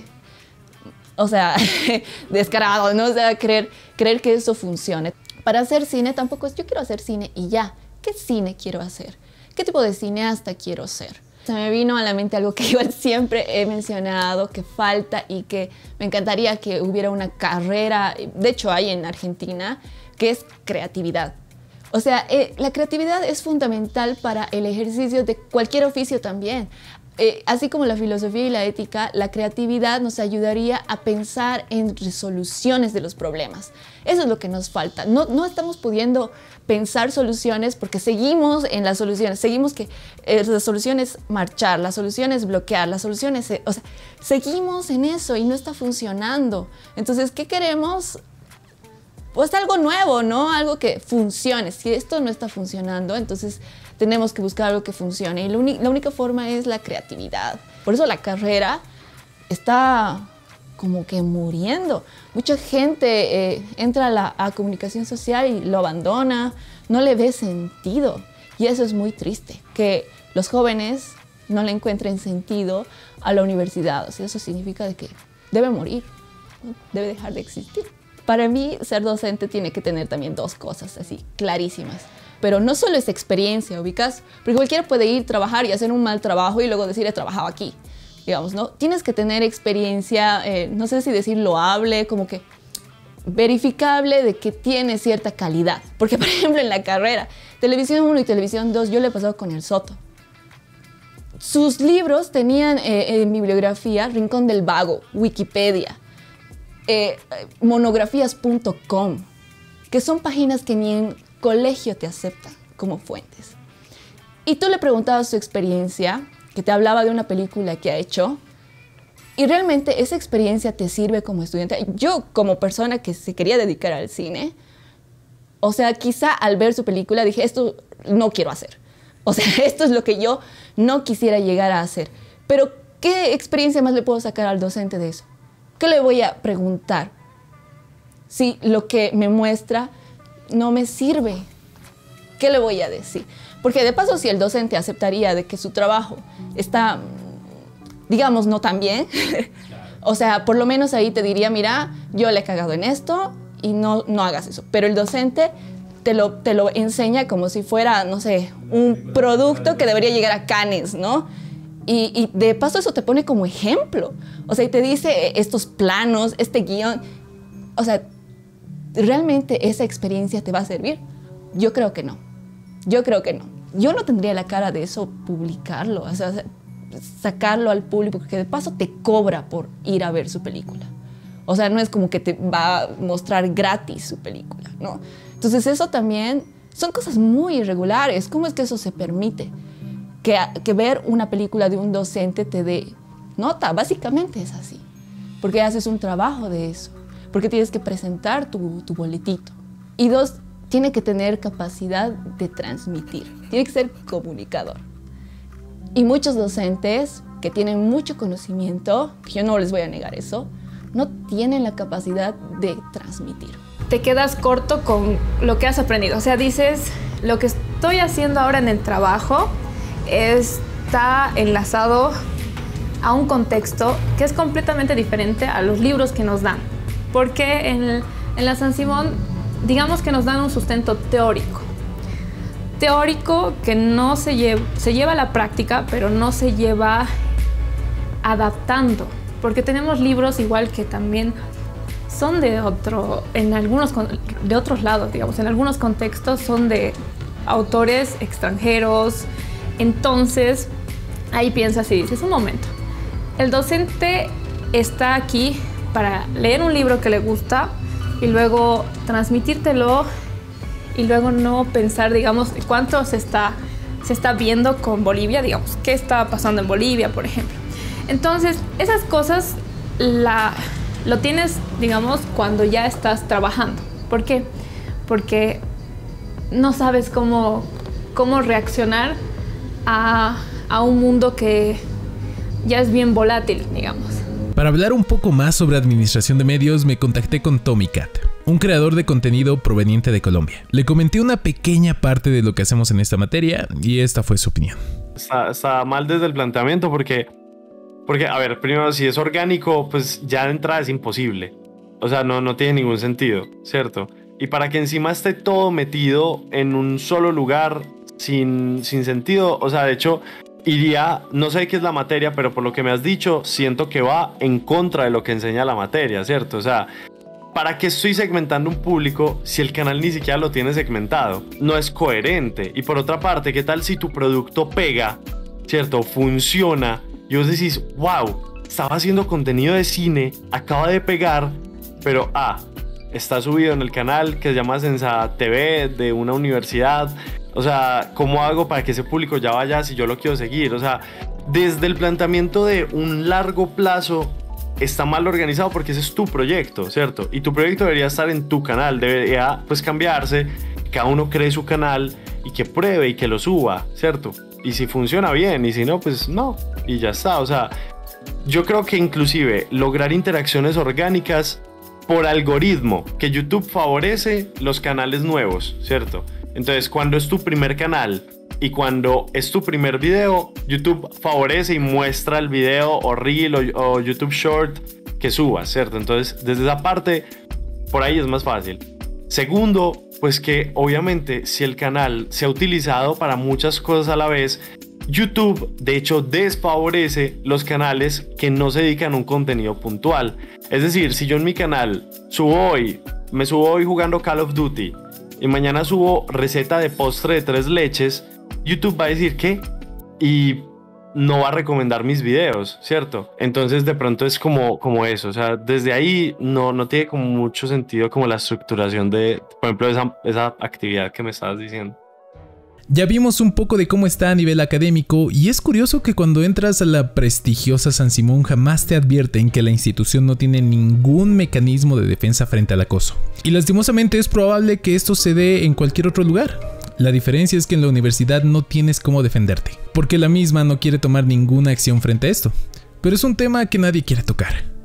o sea, descarado, ¿no? O sea, creer, creer que eso funcione. Para hacer cine tampoco es, yo quiero hacer cine y ya. ¿Qué cine quiero hacer? ¿Qué tipo de cineasta quiero ser? Se me vino a la mente algo que igual siempre he mencionado, que falta y que me encantaría que hubiera una carrera, de hecho hay en Argentina, que es creatividad. O sea, eh, la creatividad es fundamental para el ejercicio de cualquier oficio también. Eh, así como la filosofía y la ética, la creatividad nos ayudaría a pensar en resoluciones de los problemas. Eso es lo que nos falta. No, no estamos pudiendo pensar soluciones porque seguimos en las soluciones. Seguimos que eh, la solución es marchar, la solución es bloquear, la solución es... Eh, o sea, seguimos en eso y no está funcionando. Entonces, ¿qué queremos? Pues algo nuevo, ¿no? Algo que funcione. Si esto no está funcionando, entonces tenemos que buscar algo que funcione. Y la, la única forma es la creatividad. Por eso la carrera está como que muriendo. Mucha gente eh, entra a la a comunicación social y lo abandona, no le ve sentido. Y eso es muy triste, que los jóvenes no le encuentren sentido a la universidad. O sea, eso significa de que debe morir, ¿no? Debe dejar de existir. Para mí, ser docente tiene que tener también dos cosas así, clarísimas. Pero no solo es experiencia, ubicas, porque cualquiera puede ir, trabajar y hacer un mal trabajo y luego decir, he trabajado aquí, digamos, ¿no? Tienes que tener experiencia, eh, no sé si decir loable, como que verificable de que tiene cierta calidad. Porque, por ejemplo, en la carrera, Televisión uno y Televisión dos, yo le he pasado con el Soto. Sus libros tenían eh, en bibliografía Rincón del Vago, Wikipedia, eh, monografías punto com, que son páginas que ni en colegio te aceptan como fuentes. Y tú le preguntabas su experiencia, que te hablaba de una película que ha hecho, y realmente esa experiencia te sirve como estudiante. Yo, como persona que se quería dedicar al cine, o sea, quizá al ver su película dije, esto no quiero hacer. O sea, esto es lo que yo no quisiera llegar a hacer. Pero, ¿qué experiencia más le puedo sacar al docente de eso? ¿Qué le voy a preguntar si lo que me muestra no me sirve? ¿Qué le voy a decir? Porque de paso, si el docente aceptaría de que su trabajo está, digamos, no tan bien, o sea, por lo menos ahí te diría, mira, yo le he cagado en esto y no, no hagas eso. Pero el docente te lo, te lo enseña como si fuera, no sé, un producto que debería llegar a Cannes, ¿no? Y, y de paso eso te pone como ejemplo. O sea, y te dice estos planos, este guión. O sea, ¿realmente esa experiencia te va a servir? Yo creo que no. Yo creo que no. Yo no tendría la cara de eso publicarlo, o sea, sacarlo al público, porque de paso te cobra por ir a ver su película. O sea, no es como que te va a mostrar gratis su película, ¿no? Entonces eso también son cosas muy irregulares. ¿Cómo es que eso se permite? Que, que ver una película de un docente te dé nota, básicamente es así. Porque haces un trabajo de eso, porque tienes que presentar tu, tu boletito. Y dos, tiene que tener capacidad de transmitir, tiene que ser comunicador. Y muchos docentes que tienen mucho conocimiento, yo no les voy a negar eso, no tienen la capacidad de transmitir. Te quedas corto con lo que has aprendido. O sea, dices, lo que estoy haciendo ahora en el trabajo está enlazado a un contexto que es completamente diferente a los libros que nos dan. Porque en, en la San Simón, digamos que nos dan un sustento teórico. Teórico que no se lleva, se lleva a la práctica, pero no se lleva adaptando. Porque tenemos libros igual que también son de otro, en algunos, de otros lados, digamos, en algunos contextos son de autores extranjeros. Entonces, ahí piensas y dices, un momento, el docente está aquí para leer un libro que le gusta y luego transmitírtelo y luego no pensar, digamos, cuánto se está, se está viendo con Bolivia, digamos, qué está pasando en Bolivia, por ejemplo. Entonces, esas cosas la, lo tienes, digamos, cuando ya estás trabajando. ¿Por qué? Porque no sabes cómo, cómo reaccionar a, a un mundo que ya es bien volátil, digamos. Para hablar un poco más sobre administración de medios, me contacté con Tommy Cat, un creador de contenido proveniente de Colombia. Le comenté una pequeña parte de lo que hacemos en esta materia y esta fue su opinión. Está, está mal desde el planteamiento porque, porque, a ver, primero, si es orgánico, pues ya de entrada es imposible. O sea, no, no tiene ningún sentido, ¿cierto? Y para que encima esté todo metido en un solo lugar sin, sin sentido, o sea, de hecho, iría, no sé qué es la materia, pero por lo que me has dicho, siento que va en contra de lo que enseña la materia, ¿cierto? O sea, ¿para qué estoy segmentando un público si el canal ni siquiera lo tiene segmentado? No es coherente. Y por otra parte, ¿qué tal si tu producto pega, ¿cierto? Funciona. Y vos decís, wow, estaba haciendo contenido de cine, acaba de pegar, pero ah, está subido en el canal que se llama Sensa T V de una universidad. O sea, ¿cómo hago para que ese público ya vaya si yo lo quiero seguir? O sea, desde el planteamiento de un largo plazo está mal organizado porque ese es tu proyecto, ¿cierto? Y tu proyecto debería estar en tu canal, debería pues cambiarse, cada uno cree su canal y que pruebe y que lo suba, ¿cierto? Y si funciona bien y si no, pues no, y ya está. O sea, yo creo que inclusive lograr interacciones orgánicas por algoritmo, que YouTube favorece los canales nuevos, ¿cierto? Entonces, cuando es tu primer canal y cuando es tu primer video, YouTube favorece y muestra el video o Reel o, o YouTube Short que subas, ¿cierto? Entonces, desde esa parte, por ahí es más fácil. Segundo, pues que obviamente si el canal se ha utilizado para muchas cosas a la vez, YouTube de hecho desfavorece los canales que no se dedican a un contenido puntual. Es decir, si yo en mi canal subo hoy, me subo hoy jugando Call of Duty y mañana subo receta de postre de tres leches, YouTube va a decir ¿qué? Y no va a recomendar mis videos, ¿cierto? Entonces de pronto es como, como eso, o sea, desde ahí no, no tiene como mucho sentido como la estructuración de, por ejemplo, esa, esa actividad que me estabas diciendo. Ya vimos un poco de cómo está a nivel académico y es curioso que cuando entras a la prestigiosa San Simón jamás te advierten que la institución no tiene ningún mecanismo de defensa frente al acoso. Y lastimosamente es probable que esto se dé en cualquier otro lugar. La diferencia es que en la universidad no tienes cómo defenderte, porque la misma no quiere tomar ninguna acción frente a esto. Pero es un tema que nadie quiere tocar.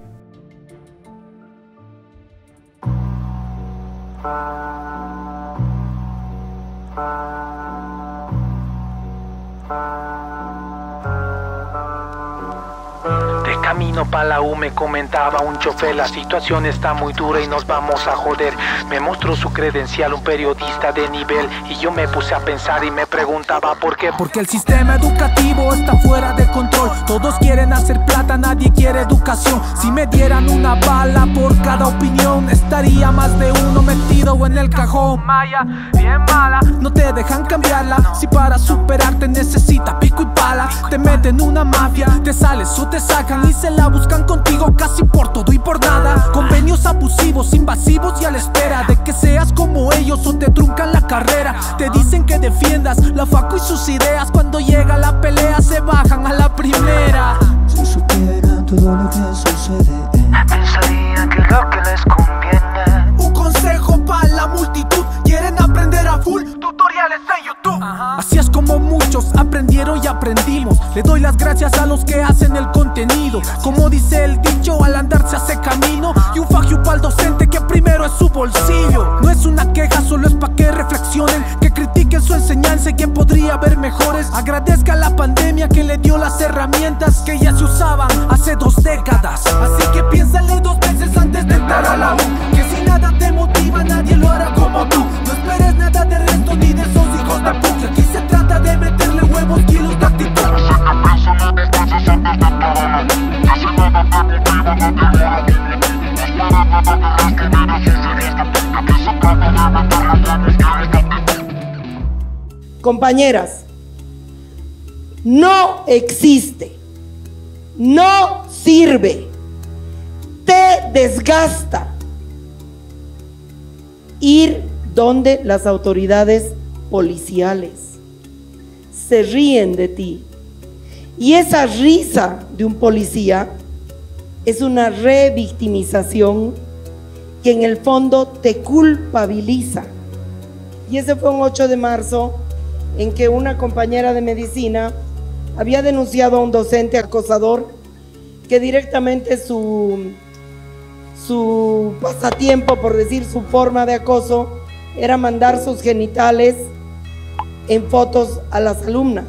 Camino pa' la U me comentaba un chofer, la situación está muy dura y nos vamos a joder. Me mostró su credencial, un periodista de nivel, y yo me puse a pensar y me preguntaba por qué. Porque el sistema educativo está fuera de control. Todos quieren hacer plata, nadie quiere educación. Si me dieran una bala por cada opinión, estaría más de uno metido en el cajón. Maya, bien mala, no te dejan cambiarla. Si para superarte necesitas pico y pala, te meten una mafia, te sales o te sacan y se la buscan contigo casi por todo y por nada. Convenios abusivos, invasivos y a la espera de que seas como ellos o te truncan la carrera. Te dicen que defiendas la facu y sus ideas, cuando llega la pelea se bajan a la primera. Si supiera todo lo que sucede, pensaría que es lo que les conviene. Un consejo para la multitud, quieren aprender a full, tutoriales de YouTube. Ajá. Así es como muchos aprendieron y aprendimos. Le doy las gracias a los que hacen el contenido. Como dice el dicho, al andar se hace camino. Y un fajo para el docente que primero es su bolsillo. No es una queja, solo es pa' que reflexionen, que critiquen su enseñanza y que podría haber mejores. Agradezca a la pandemia que le dio las herramientas que ya se usaban hace dos décadas. Así que piénsale dos veces antes de entrar a la U, que si nada te motiva nadie lo hará como tú. No esperes nada de resto ni de esos hijos de puta. Aquí se trata de meterle huevos, kilos de actitud. Compañeras, no existe, no sirve, te desgasta ir donde las autoridades policiales se ríen de ti. Y esa risa de un policía es una revictimización que en el fondo te culpabiliza. Y ese fue un ocho de marzo en que una compañera de medicina había denunciado a un docente acosador que directamente su, su pasatiempo, por decir su forma de acoso, era mandar sus genitales en fotos a las alumnas.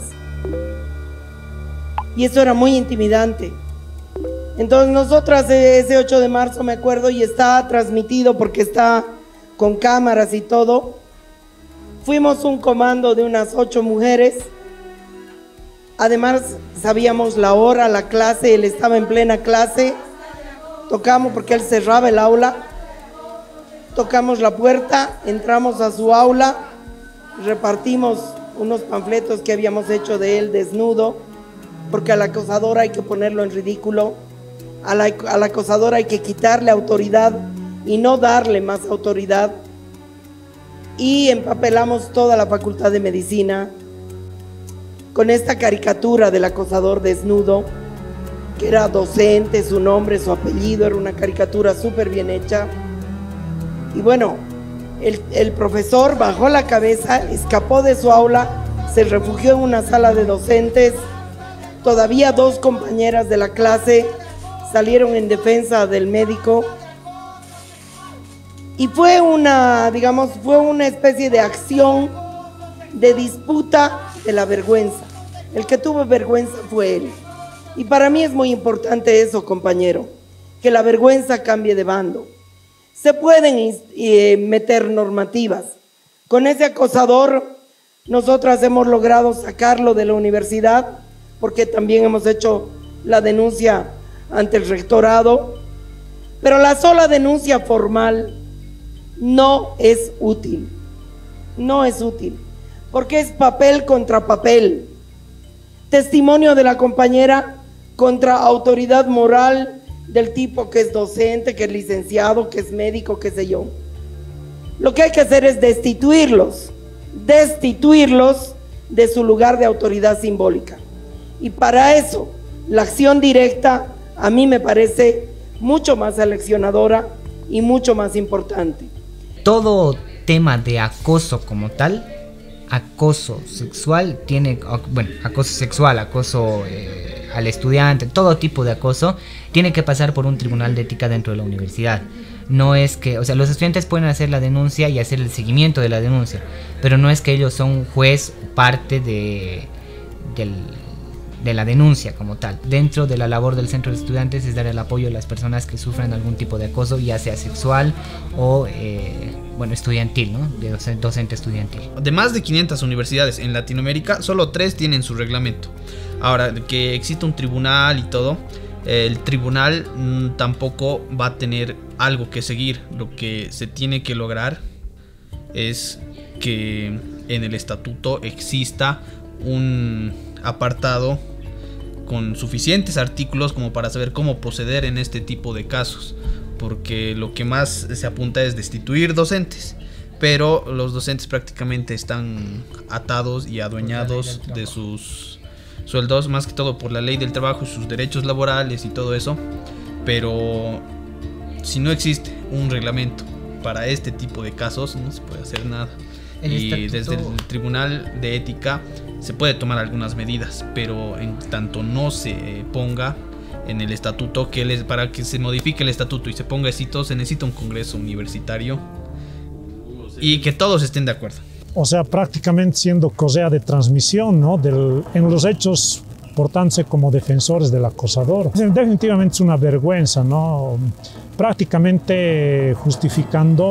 Y eso era muy intimidante. Entonces nosotras ese ocho de marzo me acuerdo, y está transmitido porque está con cámaras y todo, fuimos un comando de unas ocho mujeres. Además sabíamos la hora, la clase, él estaba en plena clase, tocamos porque él cerraba el aula, tocamos la puerta, entramos a su aula, repartimos unos panfletos que habíamos hecho de él desnudo, porque al acosador hay que ponerlo en ridículo, al, al acosador hay que quitarle autoridad y no darle más autoridad. Y empapelamos toda la facultad de medicina con esta caricatura del acosador desnudo, que era docente, su nombre, su apellido, era una caricatura súper bien hecha. Y bueno, el, el profesor bajó la cabeza, escapó de su aula, se refugió en una sala de docentes. Todavía dos compañeras de la clase salieron en defensa del médico. Y fue una, digamos, fue una especie de acción, de disputa de la vergüenza. El que tuvo vergüenza fue él. Y para mí es muy importante eso, compañero, que la vergüenza cambie de bando. Se pueden eh, meter normativas. Con ese acosador, nosotras hemos logrado sacarlo de la universidad, porque también hemos hecho la denuncia ante el rectorado, pero la sola denuncia formal no es útil, no es útil, porque es papel contra papel, testimonio de la compañera contra autoridad moral del tipo que es docente, que es licenciado, que es médico, qué sé yo. Lo que hay que hacer es destituirlos, destituirlos de su lugar de autoridad simbólica. Y para eso, la acción directa a mí me parece mucho más aleccionadora y mucho más importante. Todo tema de acoso como tal, acoso sexual, tiene, bueno, acoso sexual, acoso eh, al estudiante, todo tipo de acoso, tiene que pasar por un tribunal de ética dentro de la universidad. No es que, o sea, los estudiantes pueden hacer la denuncia y hacer el seguimiento de la denuncia, pero no es que ellos son juez o parte de, del, de la denuncia como tal. Dentro de la labor del centro de estudiantes es dar el apoyo a las personas que sufren algún tipo de acoso, ya sea sexual o, eh, bueno, estudiantil, ¿no? De docente, docente estudiantil. De más de quinientas universidades en Latinoamérica, solo tres tienen su reglamento. Ahora, que existe un tribunal y todo, el tribunal mmm, tampoco va a tener algo que seguir. Lo que se tiene que lograr es que en el estatuto exista un apartado con suficientes artículos como para saber cómo proceder en este tipo de casos, porque lo que más se apunta es destituir docentes, pero los docentes prácticamente están atados y adueñados de sus sueldos, más que todo por la ley del trabajo y sus derechos laborales y todo eso. Pero si no existe un reglamento para este tipo de casos, no se puede hacer nada. El y estatuto... desde el Tribunal de Ética se puede tomar algunas medidas, pero en tanto no se ponga en el estatuto, que les, para que se modifique el estatuto y se ponga esito, se necesita un congreso universitario y que todos estén de acuerdo. O sea, prácticamente siendo cosea de transmisión, ¿no? Del, en los hechos portándose como defensores del acosador. Definitivamente es una vergüenza, ¿no? Prácticamente justificando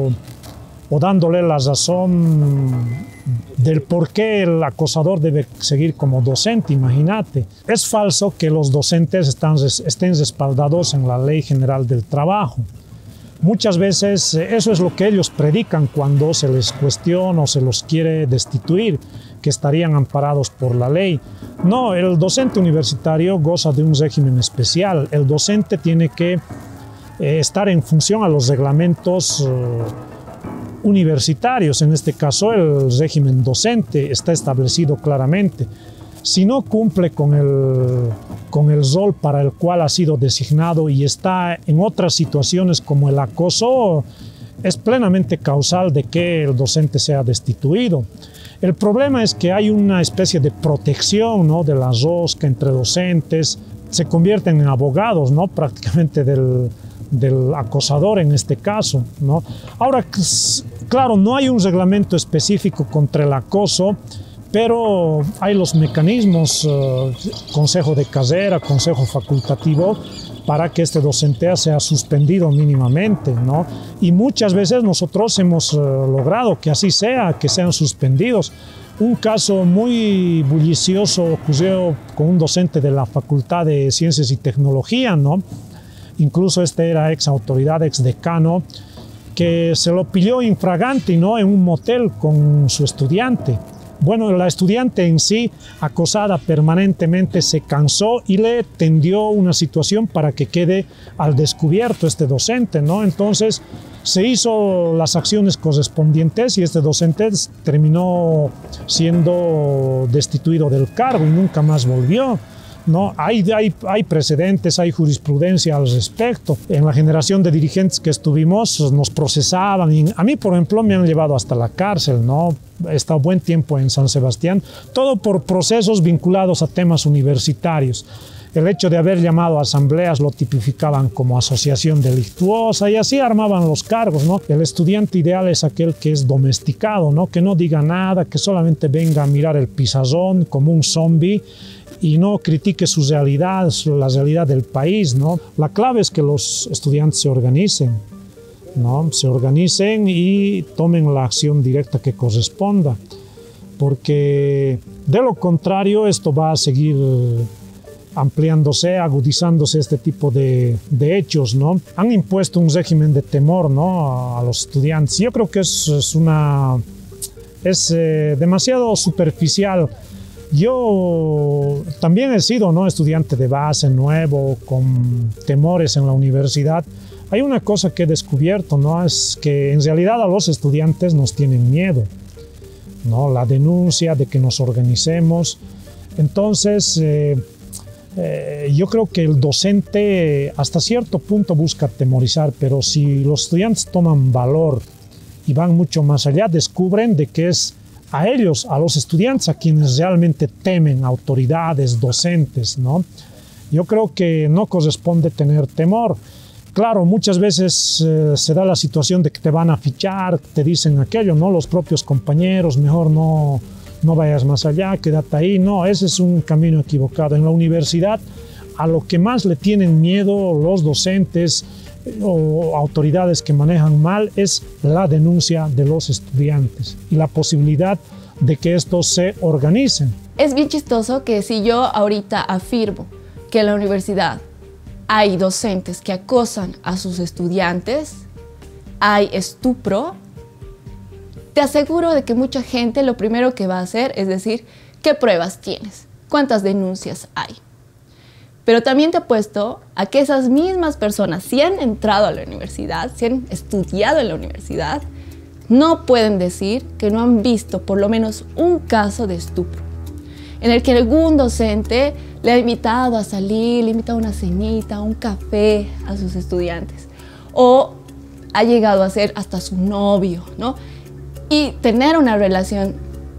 o dándole la razón del por qué el acosador debe seguir como docente, imagínate. Es falso que los docentes están, estén respaldados en la Ley General del Trabajo. Muchas veces eso es lo que ellos predican cuando se les cuestiona o se los quiere destituir, que estarían amparados por la ley. No, el docente universitario goza de un régimen especial. El docente tiene que eh, estar en función a los reglamentos eh, universitarios. En este caso, el régimen docente está establecido claramente. Si no cumple con el, con el rol para el cual ha sido designado y está en otras situaciones como el acoso, es plenamente causal de que el docente sea destituido. El problema es que hay una especie de protección, ¿no?, de la rosca entre docentes. Se convierten en abogados, ¿no?, prácticamente del, del acosador en este caso, ¿no? Ahora, claro, no hay un reglamento específico contra el acoso, pero hay los mecanismos, uh, consejo de carrera, consejo facultativo, para que este docente sea suspendido mínimamente, ¿no? Y muchas veces nosotros hemos uh, logrado que así sea, que sean suspendidos. Un caso muy bullicioso ocurrió con un docente de la Facultad de Ciencias y Tecnología, ¿no? Incluso este era ex autoridad, ex decano, que se lo pilló infraganti, ¿no?, en un motel con su estudiante. Bueno, la estudiante en sí, acosada permanentemente, se cansó y le tendió una situación para que quede al descubierto este docente, ¿no? Entonces se hizo las acciones correspondientes y este docente terminó siendo destituido del cargo y nunca más volvió, ¿no? Hay, hay, hay precedentes, hay jurisprudencia al respecto. En la generación de dirigentes que estuvimos nos procesaban y a mí, por ejemplo, me han llevado hasta la cárcel, ¿no? He estado buen tiempo en San Sebastián, todo por procesos vinculados a temas universitarios. el hecho de haber llamado a asambleas lo tipificaban como asociación delictuosa y así armaban los cargos, ¿no? El estudiante ideal es aquel que es domesticado, ¿no? Que no diga nada, que solamente venga a mirar el pizarrón como un zombie y no critique su realidad, la realidad del país, ¿no? La clave es que los estudiantes se organicen, ¿no? Se organicen y tomen la acción directa que corresponda, porque de lo contrario esto va a seguir ampliándose, agudizándose este tipo de, de hechos, ¿no? Han impuesto un régimen de temor, ¿no? a, a los estudiantes. Yo creo que es, es una es eh, demasiado superficial. Yo también he sido, ¿no? estudiante de base nuevo, con temores en la universidad. Hay una cosa que he descubierto, ¿no? Es que en realidad a los estudiantes nos tienen miedo, ¿no? La denuncia de que nos organicemos. Entonces, eh, eh, yo creo que el docente hasta cierto punto busca atemorizar, pero si los estudiantes toman valor y van mucho más allá, descubren de que es a ellos, a los estudiantes, a quienes realmente temen, autoridades, docentes, ¿no? Yo creo que no corresponde tener temor. Claro, muchas veces eh, se da la situación de que te van a fichar, te dicen aquello, ¿no? Los propios compañeros, mejor no, no vayas más allá, quédate ahí. No, ese es un camino equivocado. En la universidad, a lo que más le tienen miedo los docentes o autoridades que manejan mal es la denuncia de los estudiantes y la posibilidad de que estos se organicen. Es bien chistoso que si yo ahorita afirmo que en la universidad hay docentes que acosan a sus estudiantes, hay estupro, te aseguro de que mucha gente lo primero que va a hacer es decir, ¿qué pruebas tienes? ¿Cuántas denuncias hay? Pero también te apuesto a que esas mismas personas, si han entrado a la universidad, si han estudiado en la universidad, no pueden decir que no han visto por lo menos un caso de estupro, en el que algún docente le ha invitado a salir, le ha invitado a una cenita, un café a sus estudiantes, o ha llegado a ser hasta su novio, ¿no? Y tener una relación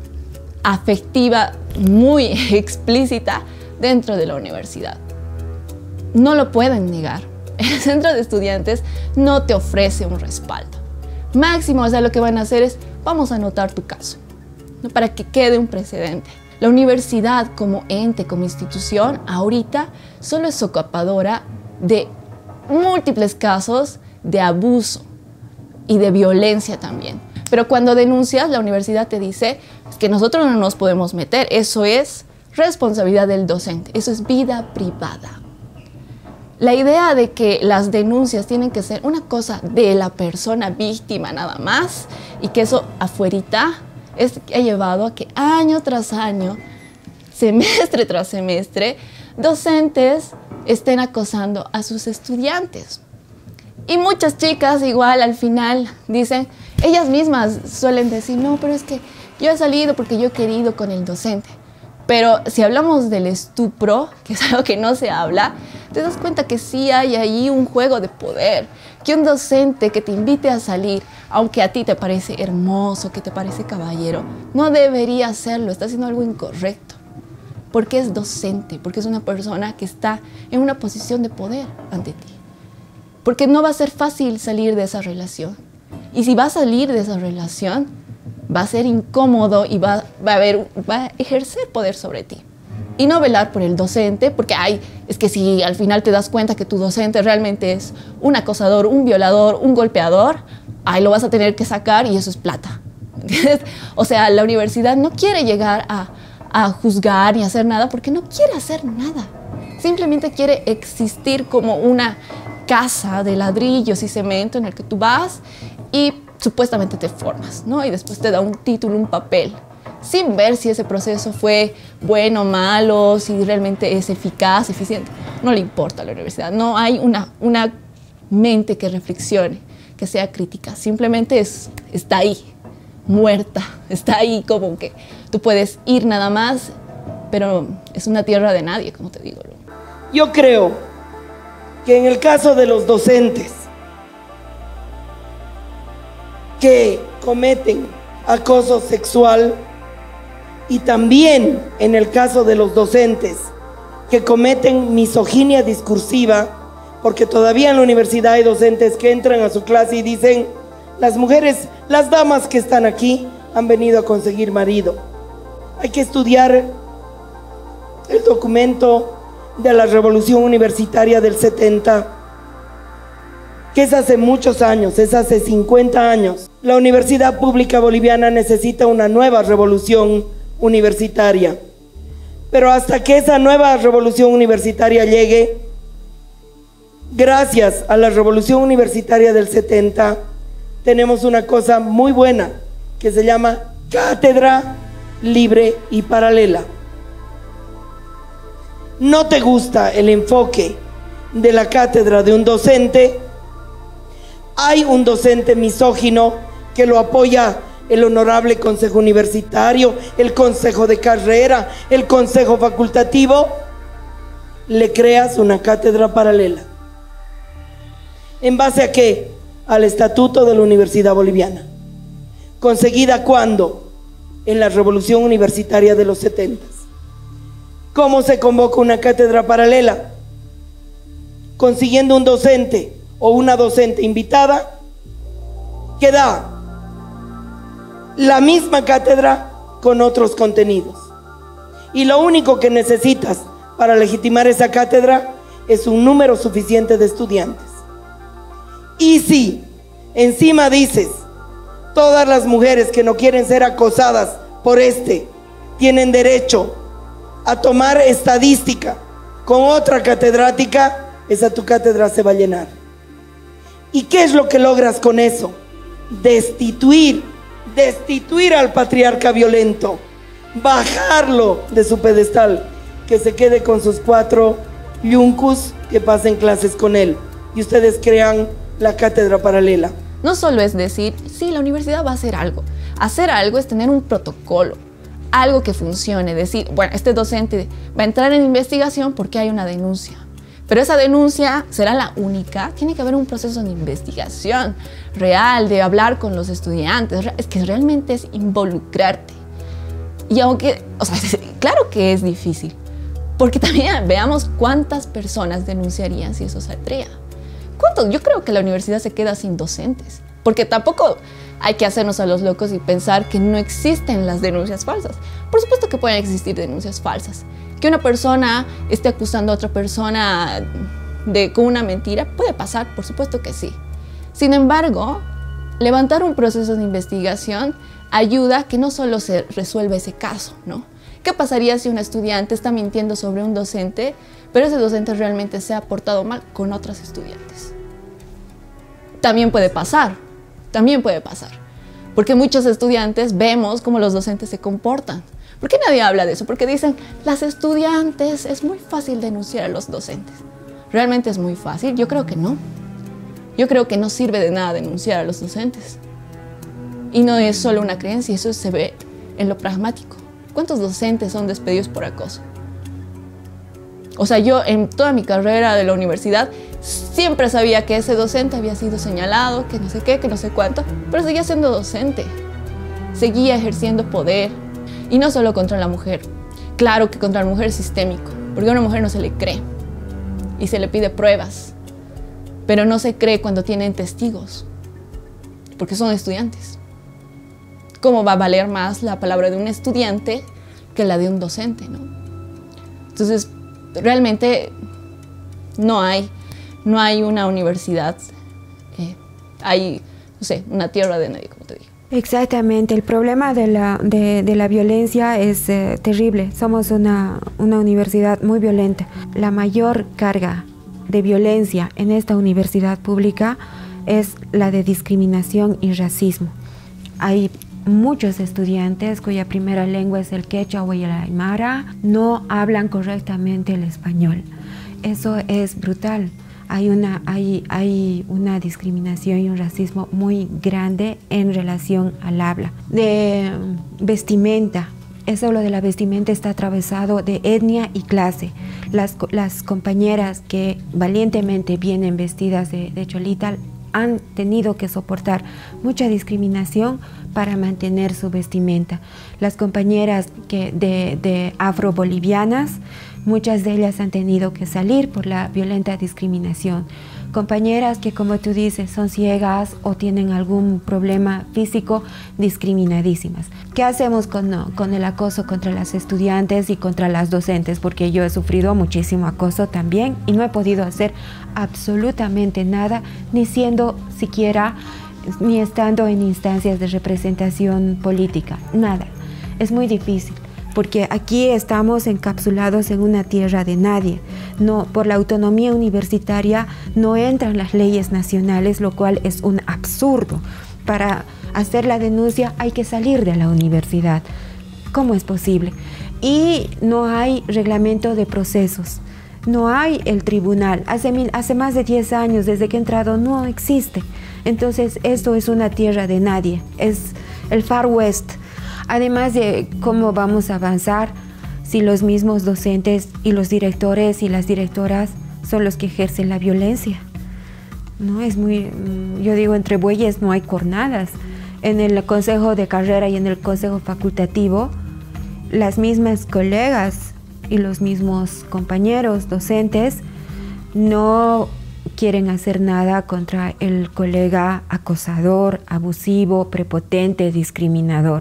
afectiva muy explícita dentro de la universidad. No lo pueden negar. El centro de estudiantes no te ofrece un respaldo. Máximo, o sea, lo que van a hacer es, vamos a anotar tu caso, ¿no? Para que quede un precedente. La universidad como ente, como institución, ahorita solo es socapadora de múltiples casos de abuso y de violencia también. Pero cuando denuncias, la universidad te dice que nosotros no nos podemos meter. Eso es responsabilidad del docente. Eso es vida privada. La idea de que las denuncias tienen que ser una cosa de la persona víctima nada más y que eso afuerita es que ha llevado a que año tras año, semestre tras semestre, docentes estén acosando a sus estudiantes. Y muchas chicas igual al final dicen, ellas mismas suelen decir, no, pero es que yo he salido porque yo he querido con el docente. Pero si hablamos del estupro, que es algo que no se habla, te das cuenta que sí hay ahí un juego de poder. Que un docente que te invite a salir, aunque a ti te parece hermoso, que te parece caballero, no debería hacerlo, está haciendo algo incorrecto. Porque es docente, porque es una persona que está en una posición de poder ante ti. Porque no va a ser fácil salir de esa relación. Y si va a salir de esa relación, va a ser incómodo y va, va, a haber, va a ejercer poder sobre ti. Y no velar por el docente, porque ay, es que si al final te das cuenta que tu docente realmente es un acosador, un violador, un golpeador, ay, lo vas a tener que sacar y eso es plata. ¿Entiendes? O sea, la universidad no quiere llegar a, a juzgar ni hacer nada porque no quiere hacer nada. Simplemente quiere existir como una casa de ladrillos y cemento en el que tú vas y supuestamente te formas, ¿no? Y después te da un título, un papel, sin ver si ese proceso fue bueno o malo, si realmente es eficaz, eficiente. No le importa a la universidad. No hay una, una mente que reflexione, que sea crítica. Simplemente es, está ahí, muerta. Está ahí como que tú puedes ir nada más, pero es una tierra de nadie, como te digo. Yo creo que en el caso de los docentes que cometen acoso sexual y también en el caso de los docentes que cometen misoginia discursiva, porque todavía en la universidad hay docentes que entran a su clase y dicen, las mujeres, las damas que están aquí han venido a conseguir marido. Hay que estudiar el documento de la Revolución Universitaria del setenta, que es hace muchos años, es hace cincuenta años. La universidad pública boliviana necesita una nueva revolución universitaria. Pero hasta que esa nueva revolución universitaria llegue, gracias a la Revolución Universitaria del setenta, tenemos una cosa muy buena que se llama cátedra libre y paralela. ¿No te gusta el enfoque de la cátedra de un docente? Hay un docente misógino que lo apoya el honorable consejo universitario, el consejo de carrera, el consejo facultativo. Le creas una cátedra paralela. ¿En base a qué? Al estatuto de la Universidad Boliviana. ¿Conseguida cuándo? En la Revolución Universitaria de los setenta. ¿Cómo se convoca una cátedra paralela? Consiguiendo un docente o una docente invitada que da la misma cátedra con otros contenidos. Y lo único que necesitas para legitimar esa cátedra es un número suficiente de estudiantes. Y si encima dices, todas las mujeres que no quieren ser acosadas por este tienen derecho a tomar estadística con otra catedrática, esa tu cátedra se va a llenar. ¿Y qué es lo que logras con eso? Destituir, destituir al patriarca violento, bajarlo de su pedestal, que se quede con sus cuatro yuncus, que pasen clases con él y ustedes crean la cátedra paralela. No solo es decir, sí, la universidad va a hacer algo. Hacer algo es tener un protocolo, algo que funcione. Decir, bueno, este docente va a entrar en investigación porque hay una denuncia. Pero esa denuncia será la única. Tiene que haber un proceso de investigación real, de hablar con los estudiantes. Es que realmente es involucrarte. Y aunque, o sea, claro que es difícil. Porque también veamos cuántas personas denunciarían si eso saldría. ¿Cuántos? Yo creo que la universidad se queda sin docentes. Porque tampoco hay que hacernos a los locos y pensar que no existen las denuncias falsas. Por supuesto que pueden existir denuncias falsas. Que una persona esté acusando a otra persona de, con una mentira puede pasar, por supuesto que sí. Sin embargo, levantar un proceso de investigación ayuda a que no solo se resuelva ese caso, ¿no? ¿Qué pasaría si un estudiante está mintiendo sobre un docente, pero ese docente realmente se ha portado mal con otros estudiantes? También puede pasar, también puede pasar. Porque muchos estudiantes vemos cómo los docentes se comportan. ¿Por qué nadie habla de eso? Porque dicen, las estudiantes, es muy fácil denunciar a los docentes. ¿Realmente es muy fácil? Yo creo que no. Yo creo que no sirve de nada denunciar a los docentes. Y no es solo una creencia, eso se ve en lo pragmático. ¿Cuántos docentes son despedidos por acoso? O sea, yo en toda mi carrera de la universidad siempre sabía que ese docente había sido señalado, que no sé qué, que no sé cuánto, pero seguía siendo docente. Seguía ejerciendo poder. Y no solo contra la mujer. Claro que contra la mujer es sistémico, porque a una mujer no se le cree y se le pide pruebas, pero no se cree cuando tienen testigos, porque son estudiantes. ¿Cómo va a valer más la palabra de un estudiante que la de un docente, ¿no? Entonces, realmente no hay, no hay una universidad, eh, hay, no sé, una tierra de nadie, como te digo. Exactamente, el problema de la, de, de la violencia es eh, terrible. Somos una, una universidad muy violenta. La mayor carga de violencia en esta universidad pública es la de discriminación y racismo. Hay muchos estudiantes cuya primera lengua es el quechua o el aymara, no hablan correctamente el español. Eso es brutal. Hay una, hay, hay una discriminación y un racismo muy grande en relación al habla. De vestimenta, eso lo de la vestimenta está atravesado de etnia y clase. Las, las compañeras que valientemente vienen vestidas de, de cholita han tenido que soportar mucha discriminación para mantener su vestimenta. Las compañeras que de, de afro-bolivianas, muchas de ellas han tenido que salir por la violenta discriminación. Compañeras que, como tú dices, son ciegas o tienen algún problema físico, discriminadísimas. ¿Qué hacemos con, no, con el acoso contra las estudiantes y contra las docentes? Porque yo he sufrido muchísimo acoso también y no he podido hacer absolutamente nada, ni siendo siquiera, ni estando en instancias de representación política, nada. Es muy difícil. Porque aquí estamos encapsulados en una tierra de nadie. No, por la autonomía universitaria no entran las leyes nacionales, lo cual es un absurdo. Para hacer la denuncia hay que salir de la universidad. ¿Cómo es posible? Y no hay reglamento de procesos. No hay el tribunal. Hace, hace más de diez años, desde que he entrado, no existe. Entonces, esto es una tierra de nadie. Es el Far West. Además de cómo vamos a avanzar si los mismos docentes y los directores y las directoras son los que ejercen la violencia. No es muy, yo digo, entre bueyes no hay cornadas. En el consejo de carrera y en el consejo facultativo, las mismas colegas y los mismos compañeros docentes no quieren hacer nada contra el colega acosador, abusivo, prepotente, discriminador.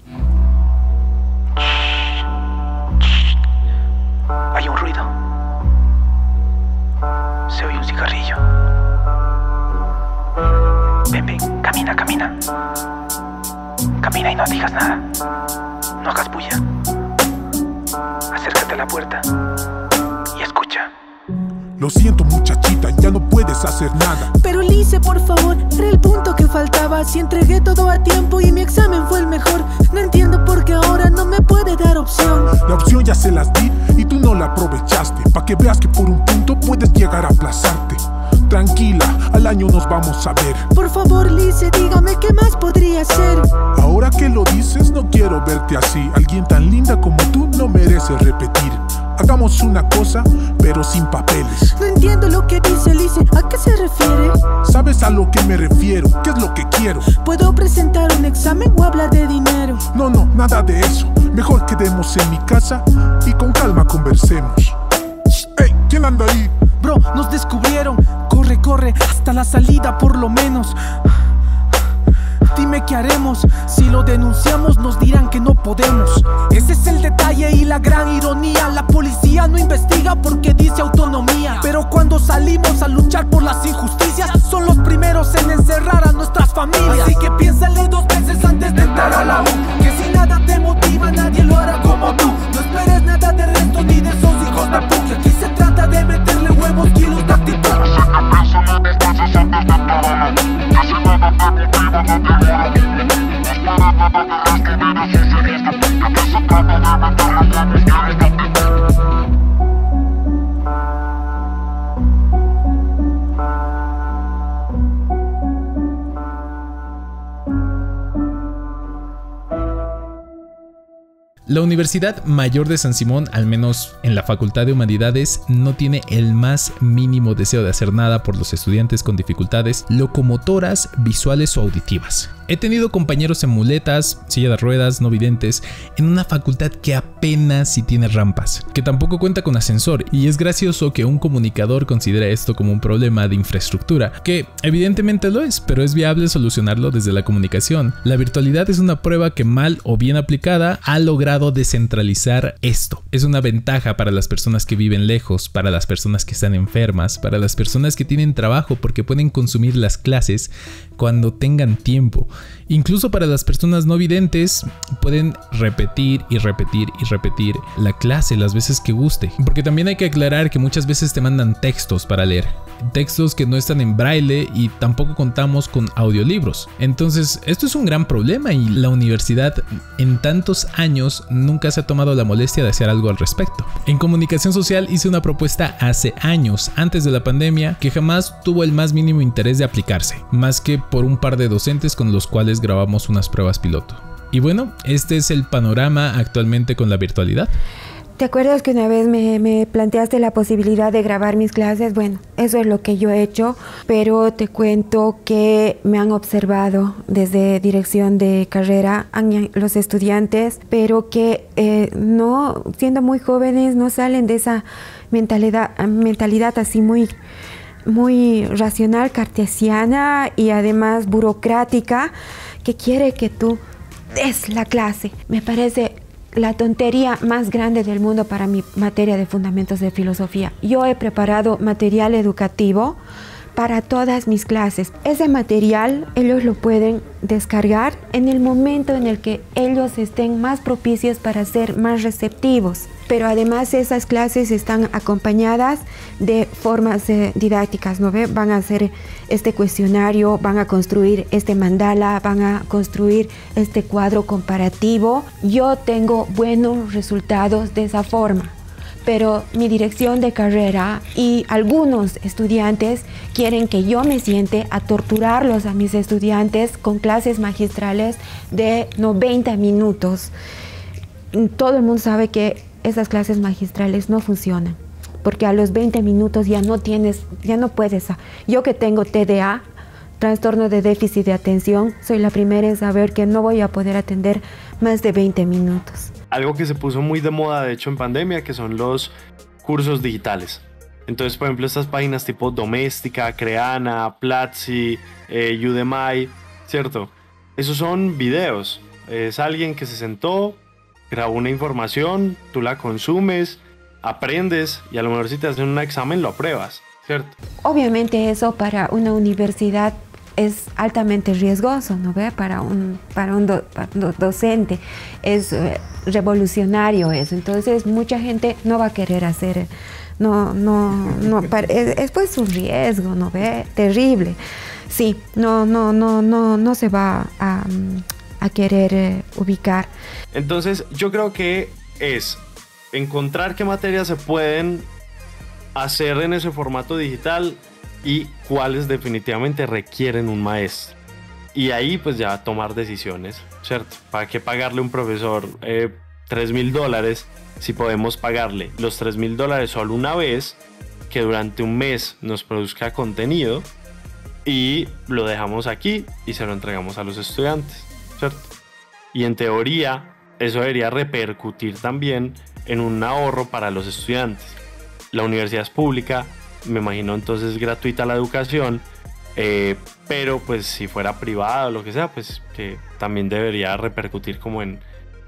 Hay un ruido. Se oye un cigarrillo. Ven, ven, camina, camina. Camina y no digas nada. No hagas bulla. Acércate a la puerta y escucha. Lo siento, muchachita, ya no puedes hacer nada. Pero Lice, por favor, era el punto que faltaba. Si entregué todo a tiempo y mi examen fue el mejor, no entiendo por qué ahora no me puede dar opción. La opción ya se las di y tú no la aprovechaste. Pa' que veas que por un punto puedes llegar a aplazarte. Tranquila, al año nos vamos a ver. Por favor, Lice, dígame qué más podría hacer. Ahora que lo dices, no quiero verte así. Alguien tan linda como tú no merece repetir. Hagamos una cosa, pero sin papeles. No entiendo lo que dice Lice, ¿a qué se refiere? ¿Sabes a lo que me refiero? ¿Qué es lo que quiero? ¿Puedo presentar un examen o hablar de dinero? No, no, nada de eso. Mejor quedemos en mi casa y con calma conversemos. ¡Ey! ¿Quién anda ahí? Bro, nos descubrieron. Corre, corre, hasta la salida por lo menos. Dime qué haremos, si lo denunciamos nos dirán que no podemos. Ese es el detalle y la gran ironía. La policía no investiga porque dice autonomía, pero cuando salimos a luchar por las injusticias son los primeros en encerrar a nuestras familias. Así que piénsale dos veces antes de entrar a la U, que si nada te motiva nadie lo hará como tú. No esperes nada de resto ni de esos hijos de puta. Aquí se trata de meterle huevos, kilos de actitud. La Universidad Mayor de San Simón, al menos en la Facultad de Humanidades, no tiene el más mínimo deseo de hacer nada por los estudiantes con dificultades locomotoras, visuales o auditivas. He tenido compañeros en muletas, silla de ruedas, no videntes, en una facultad que apenas si tiene rampas, que tampoco cuenta con ascensor, y es gracioso que un comunicador considere esto como un problema de infraestructura, que evidentemente lo es, pero es viable solucionarlo desde la comunicación. La virtualidad es una prueba que mal o bien aplicada ha logrado descentralizar esto. Es una ventaja para las personas que viven lejos, para las personas que están enfermas, para las personas que tienen trabajo porque pueden consumir las clases cuando tengan tiempo. Incluso para las personas no videntes pueden repetir y repetir y repetir la clase las veces que guste, porque también hay que aclarar que muchas veces te mandan textos para leer, textos que no están en braille y tampoco contamos con audiolibros. Entonces esto es un gran problema y la universidad en tantos años nunca se ha tomado la molestia de hacer algo al respecto. En comunicación social hice una propuesta hace años, antes de la pandemia, que jamás tuvo el más mínimo interés de aplicarse, más que por un par de docentes con los cuales grabamos unas pruebas piloto. Y bueno, este es el panorama actualmente con la virtualidad. ¿Te acuerdas que una vez me, me planteaste la posibilidad de grabar mis clases? Bueno, eso es lo que yo he hecho, pero te cuento que me han observado desde dirección de carrera han, los estudiantes, pero que eh, no, siendo muy jóvenes, no salen de esa mentalidad, mentalidad así muy, muy racional, cartesiana y además burocrática, que quiere que tú des la clase. Me parece la tontería más grande del mundo para mi materia de fundamentos de filosofía. Yo he preparado material educativo para todas mis clases. Ese material ellos lo pueden descargar en el momento en el que ellos estén más propicios para ser más receptivos. Pero además esas clases están acompañadas de formas eh, didácticas, ¿no ve? Van a hacer este cuestionario, van a construir este mandala, van a construir este cuadro comparativo. Yo tengo buenos resultados de esa forma, pero mi dirección de carrera y algunos estudiantes quieren que yo me siente a torturarlos a mis estudiantes con clases magistrales de noventa minutos. Todo el mundo sabe que esas clases magistrales no funcionan, porque a los veinte minutos ya no tienes, ya no puedes. Yo que tengo T D A, trastorno de déficit de atención, soy la primera en saber que no voy a poder atender más de veinte minutos. Algo que se puso muy de moda, de hecho, en pandemia, que son los cursos digitales. Entonces, por ejemplo, estas páginas tipo Doméstica, Creana, Platzi, eh, Udemy, ¿cierto? Esos son videos. Es alguien que se sentó, grabó una información, tú la consumes, aprendes y a lo mejor si te hacen un examen lo apruebas, ¿cierto? Obviamente eso para una universidad es altamente riesgoso, ¿no ve? Para un, para un, do, para un docente es eh, revolucionario eso. Entonces mucha gente no va a querer hacer, no, no, no, para, es, es pues un riesgo, ¿no ve? Terrible. Sí, no, no, no, no, no se va a, a querer eh, ubicar. Entonces yo creo que es encontrar qué materias se pueden hacer en ese formato digital y cuáles definitivamente requieren un maestro. Y ahí pues ya tomar decisiones, ¿cierto? ¿Para qué pagarle a un profesor eh, tres mil dólares si podemos pagarle los tres mil dólares solo una vez, que durante un mes nos produzca contenido y lo dejamos aquí y se lo entregamos a los estudiantes, ¿cierto? Y en teoría eso debería repercutir también en un ahorro para los estudiantes. La universidad es pública, me imagino entonces gratuita la educación, eh, pero pues si fuera privada o lo que sea, pues que también debería repercutir como en,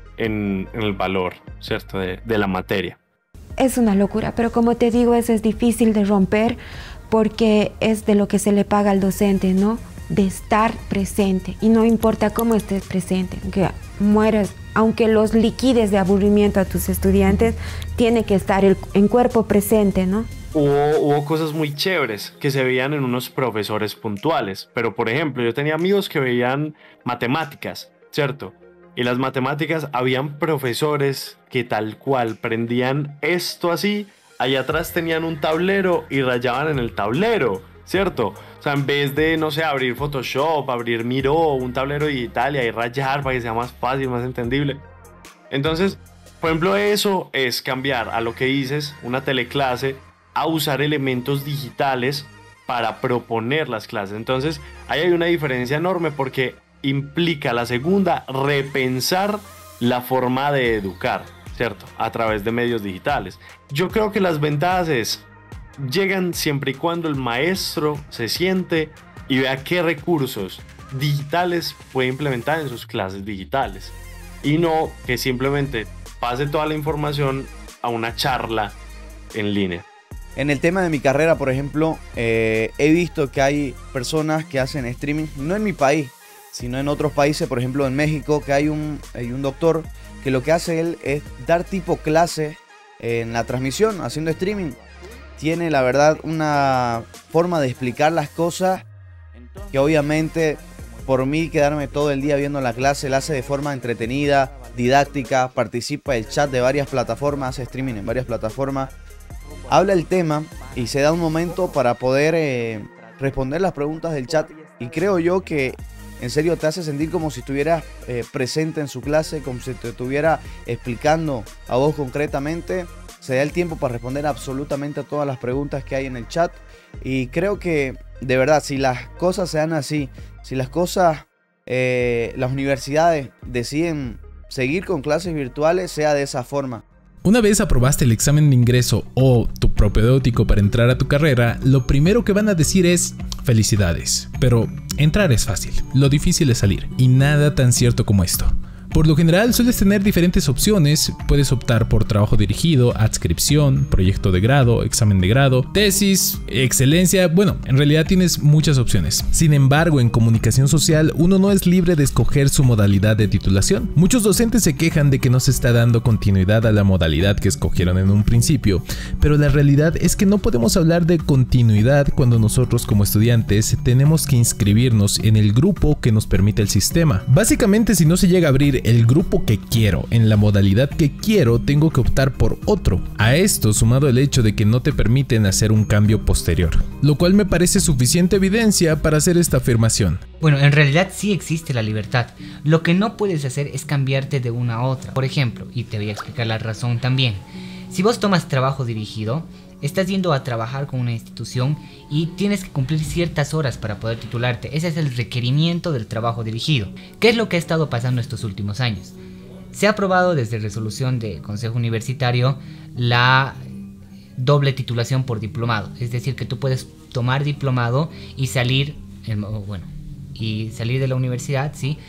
en, en el valor, ¿cierto? De, de la materia. Es una locura, pero como te digo, eso es difícil de romper porque es de lo que se le paga al docente, ¿no? De estar presente, y no importa cómo estés presente, aunque mueras, aunque los liquides de aburrimiento a tus estudiantes, tiene que estar el, en cuerpo presente, ¿no? Hubo, hubo cosas muy chéveres que se veían en unos profesores puntuales, pero por ejemplo yo tenía amigos que veían matemáticas, ¿cierto? Y las matemáticas, habían profesores que tal cual prendían esto así, allá atrás tenían un tablero y rayaban en el tablero, ¿cierto? O sea, en vez de, no sé, abrir Photoshop, abrir Miro, un tablero digital y ahí rayar para que sea más fácil, más entendible. Entonces, por ejemplo, eso es cambiar a lo que dices, una teleclase, a usar elementos digitales para proponer las clases. Entonces, ahí hay una diferencia enorme porque implica la segunda, repensar la forma de educar, ¿cierto? A través de medios digitales. Yo creo que las ventajas es, llegan siempre y cuando el maestro se siente y vea qué recursos digitales puede implementar en sus clases digitales. Y no que simplemente pase toda la información a una charla en línea. En el tema de mi carrera, por ejemplo, eh, he visto que hay personas que hacen streaming, no en mi país, sino en otros países, por ejemplo en México, que hay un, hay un doctor que lo que hace él es dar tipo clase en la transmisión, haciendo streaming. Tiene, la verdad, una forma de explicar las cosas que obviamente, por mí quedarme todo el día viendo la clase, la hace de forma entretenida, didáctica, participa en el chat de varias plataformas, hace streaming en varias plataformas, habla el tema y se da un momento para poder eh, responder las preguntas del chat. Y creo yo que en serio te hace sentir como si estuvieras eh, presente en su clase, como si te estuviera explicando a vos concretamente. Se da el tiempo para responder absolutamente a todas las preguntas que hay en el chat. Y creo que, de verdad, si las cosas se dan así, si las cosas, eh, las universidades deciden seguir con clases virtuales, sea de esa forma. Una vez aprobaste el examen de ingreso o tu propedéutico para entrar a tu carrera, lo primero que van a decir es felicidades. Pero entrar es fácil, lo difícil es salir. Y nada tan cierto como esto. Por lo general sueles tener diferentes opciones, puedes optar por trabajo dirigido, adscripción, proyecto de grado, examen de grado, tesis, excelencia, bueno, en realidad tienes muchas opciones. Sin embargo, en comunicación social uno no es libre de escoger su modalidad de titulación. Muchos docentes se quejan de que no se está dando continuidad a la modalidad que escogieron en un principio, pero la realidad es que no podemos hablar de continuidad cuando nosotros como estudiantes tenemos que inscribirnos en el grupo que nos permite el sistema. Básicamente, si no se llega a abrir el grupo que quiero en la modalidad que quiero, tengo que optar por otro. A esto sumado el hecho de que no te permiten hacer un cambio posterior, lo cual me parece suficiente evidencia para hacer esta afirmación. Bueno, en realidad sí existe la libertad. Lo que no puedes hacer es cambiarte de una a otra. Por ejemplo, y te voy a explicar la razón también. Si vos tomas trabajo dirigido, estás yendo a trabajar con una institución y tienes que cumplir ciertas horas para poder titularte. Ese es el requerimiento del trabajo dirigido. ¿Qué es lo que ha estado pasando estos últimos años? Se ha aprobado desde resolución del Consejo Universitario la doble titulación por diplomado. Es decir, que tú puedes tomar diplomado y salir, bueno, y salir de la universidad, ¿sí?,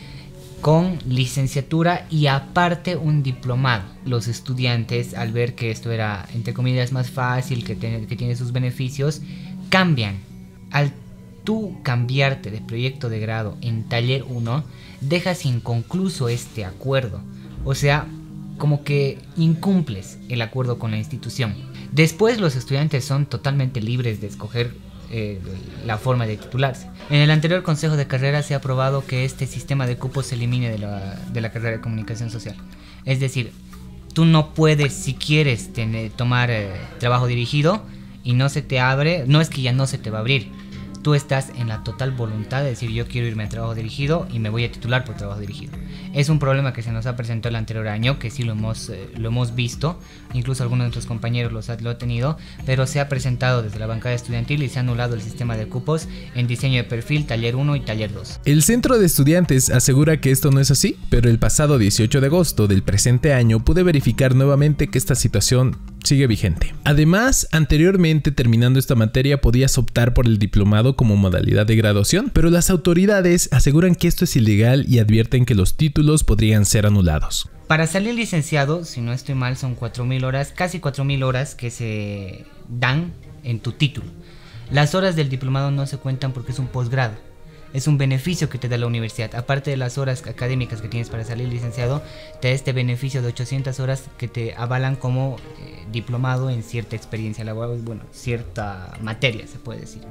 con licenciatura y aparte un diplomado. Los estudiantes, al ver que esto era, entre comillas, más fácil, que, te, que tiene sus beneficios, cambian. Al tú cambiarte de proyecto de grado en taller uno, dejas inconcluso este acuerdo. O sea, como que incumples el acuerdo con la institución. Después los estudiantes son totalmente libres de escoger Eh, la forma de titularse. En el anterior consejo de carrera se ha aprobado que este sistema de cupos se elimine de la, de la carrera de comunicación social. Es decir, tú no puedes, si quieres tener, tomar eh, trabajo dirigido y no se te abre, no es que ya no se te va a abrir. Tú estás en la total voluntad de decir yo quiero irme a trabajo dirigido y me voy a titular por trabajo dirigido. Es un problema que se nos ha presentado el anterior año, que sí lo hemos, eh, lo hemos visto, incluso algunos de nuestros compañeros los ha, lo ha tenido, pero se ha presentado desde la bancada estudiantil y se ha anulado el sistema de cupos en diseño de perfil, taller uno y taller dos. El centro de estudiantes asegura que esto no es así, pero el pasado dieciocho de agosto del presente año pude verificar nuevamente que esta situación sigue vigente. Además, anteriormente terminando esta materia podías optar por el diplomado como modalidad de graduación, pero las autoridades aseguran que esto es ilegal y advierten que los títulos podrían ser anulados. Para salir licenciado, si no estoy mal, son cuatro mil horas, casi cuatro mil horas que se dan en tu título. Las horas del diplomado no se cuentan porque es un posgrado. Es un beneficio que te da la universidad. Aparte de las horas académicas que tienes para salir licenciado, te da este beneficio de ochocientas horas que te avalan como eh, diplomado en cierta experiencia laboral, bueno, cierta materia se puede decir.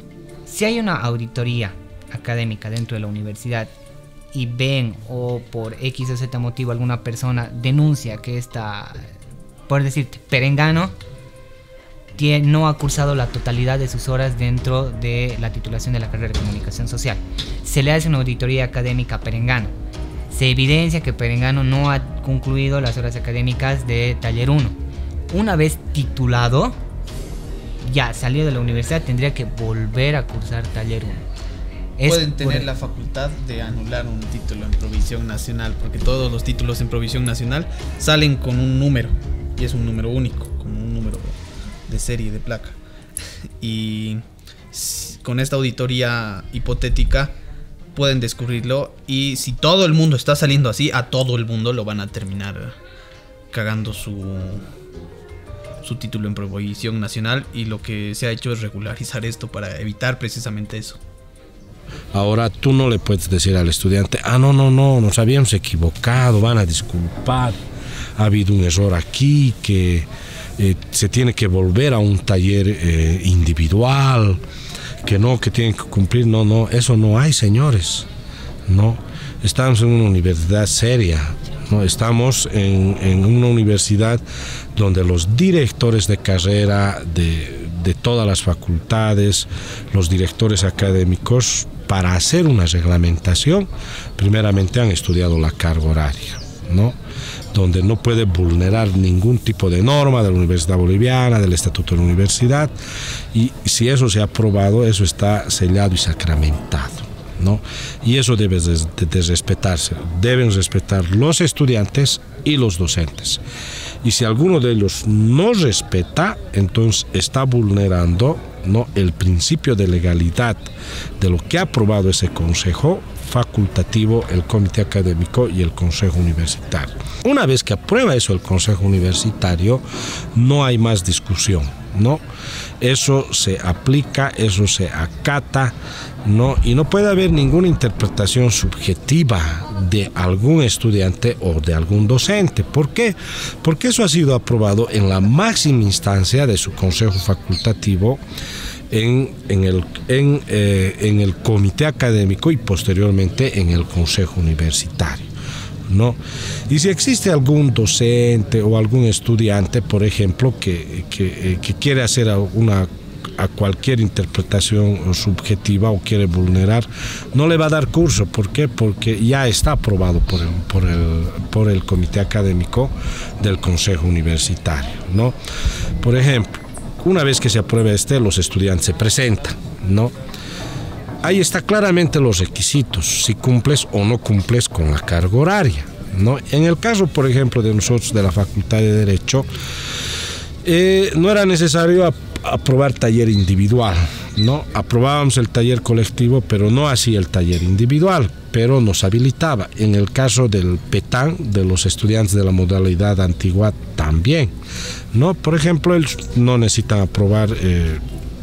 Si hay una auditoría académica dentro de la universidad y ven o por X o Z motivo alguna persona denuncia que esta, por decirte, perengano, no ha cursado la totalidad de sus horas dentro de la titulación de la carrera de comunicación social, se le hace una auditoría académica a perengano. Se evidencia que perengano no ha concluido las horas académicas de taller uno. Una vez titulado, ya salido de la universidad, tendría que volver a cursar taller uno. Pueden tener la facultad de anular un título en provisión nacional, porque todos los títulos en provisión nacional salen con un número, y es un número único, como un número de serie, de placa. Y con esta auditoría hipotética pueden descubrirlo, y si todo el mundo está saliendo así, a todo el mundo lo van a terminar cagando su su título en provisión nacional, y lo que se ha hecho es regularizar esto para evitar precisamente eso. Ahora tú no le puedes decir al estudiante, ah, no, no, no, nos habíamos equivocado, van a disculpar, ha habido un error aquí, que eh, se tiene que volver a un taller eh, individual, que no, que tienen que cumplir. No, no, eso no hay, señores. No, estamos en una universidad seria, no, estamos en, en una universidad donde los directores de carrera de, de todas las facultades, los directores académicos, para hacer una reglamentación, primeramente han estudiado la carga horaria, ¿no? Donde no puede vulnerar ningún tipo de norma de la Universidad Boliviana, del Estatuto de la Universidad, y si eso se ha aprobado, eso está sellado y sacramentado, ¿no? Y eso debe de, de, de respetarse, deben respetar los estudiantes y los docentes. Y si alguno de ellos no respeta, entonces está vulnerando, ¿no?, el principio de legalidad de lo que ha aprobado ese consejo facultativo, el comité académico y el consejo universitario. Una vez que aprueba eso el consejo universitario, no hay más discusión, ¿no? Eso se aplica, eso se acata, ¿no? Y no puede haber ninguna interpretación subjetiva de algún estudiante o de algún docente. ¿Por qué? Porque eso ha sido aprobado en la máxima instancia de su consejo facultativo, En, en, el, en, eh, en el comité académico y posteriormente en el consejo universitario, ¿no? Y si existe algún docente o algún estudiante, por ejemplo, que, que, eh, que quiere hacer una, a cualquier interpretación subjetiva o quiere vulnerar, no le va a dar curso. ¿Por qué? Porque ya está aprobado por el, por el, por el comité académico del consejo universitario, ¿no? Por ejemplo, una vez que se apruebe este, los estudiantes se presentan, ¿no? Ahí está claramente los requisitos, si cumples o no cumples con la carga horaria, ¿no? En el caso, por ejemplo, de nosotros de la Facultad de Derecho, eh, no era necesario ap aprobar taller individual, ¿no? Aprobábamos el taller colectivo, pero no así el taller individual, pero nos habilitaba. En el caso del PETAN, de los estudiantes de la modalidad antigua, también, ¿no? Por ejemplo, ellos no necesitan aprobar, eh,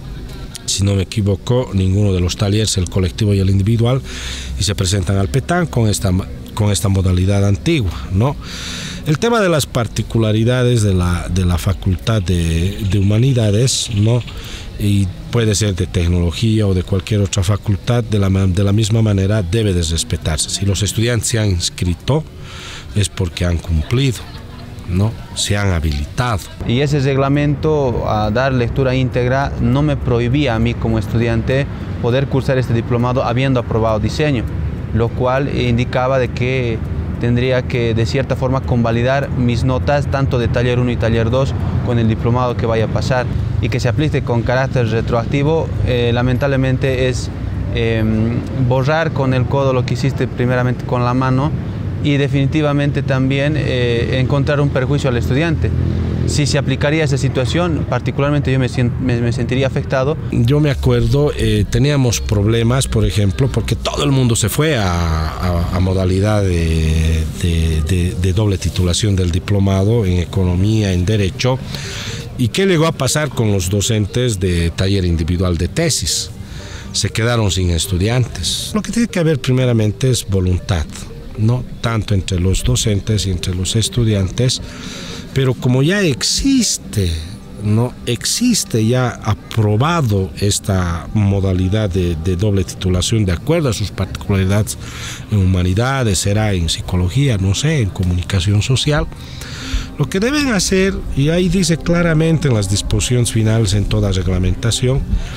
si no me equivoco, ninguno de los talleres, el colectivo y el individual, y se presentan al PETAN con esta, con esta modalidad antigua, ¿no? El tema de las particularidades de la, de la Facultad de, de Humanidades, ¿no?, y puede ser de tecnología o de cualquier otra facultad, de la, de la misma manera debe de respetarse. Si los estudiantes se han inscrito, es porque han cumplido, ¿no?, se han habilitado. Y ese reglamento, a dar lectura íntegra, no me prohibía a mí como estudiante poder cursar este diplomado habiendo aprobado diseño, lo cual indicaba de que tendría que de cierta forma convalidar mis notas tanto de taller uno y taller dos con el diplomado que vaya a pasar, y que se aplique con carácter retroactivo, eh, lamentablemente es eh, borrar con el codo lo que hiciste primeramente con la mano, y definitivamente también eh, encontrar un perjuicio al estudiante. Si se aplicaría esa situación, particularmente yo me, me, me sentiría afectado. Yo me acuerdo, eh, teníamos problemas, por ejemplo, porque todo el mundo se fue a, a, a modalidad de, de, de, de doble titulación del diplomado en economía, en derecho. ¿Y qué llegó a pasar con los docentes de taller individual de tesis? Se quedaron sin estudiantes. Lo que tiene que haber primeramente es voluntad, ¿no?, tanto entre los docentes y entre los estudiantes. Pero como ya existe, ¿no?, existe ya aprobado esta modalidad de, de doble titulación de acuerdo a sus particularidades en humanidades, será en psicología, no sé, en comunicación social, lo que deben hacer, y ahí dice claramente en las disposiciones finales en toda reglamentación,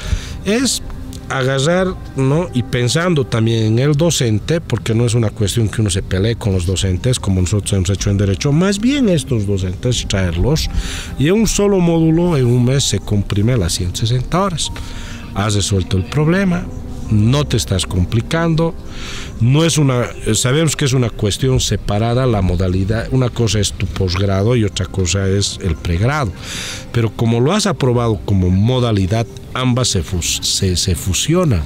es agarrar, ¿no?, y pensando también en el docente, porque no es una cuestión que uno se pelee con los docentes como nosotros hemos hecho en derecho, más bien estos docentes traerlos y en un solo módulo en un mes se comprime las ciento sesenta horas. Has resuelto el problema, no te estás complicando, no es una, sabemos que es una cuestión separada la modalidad, una cosa es tu posgrado y otra cosa es el pregrado, pero como lo has aprobado como modalidad, ambas se, fus, se, se fusionan,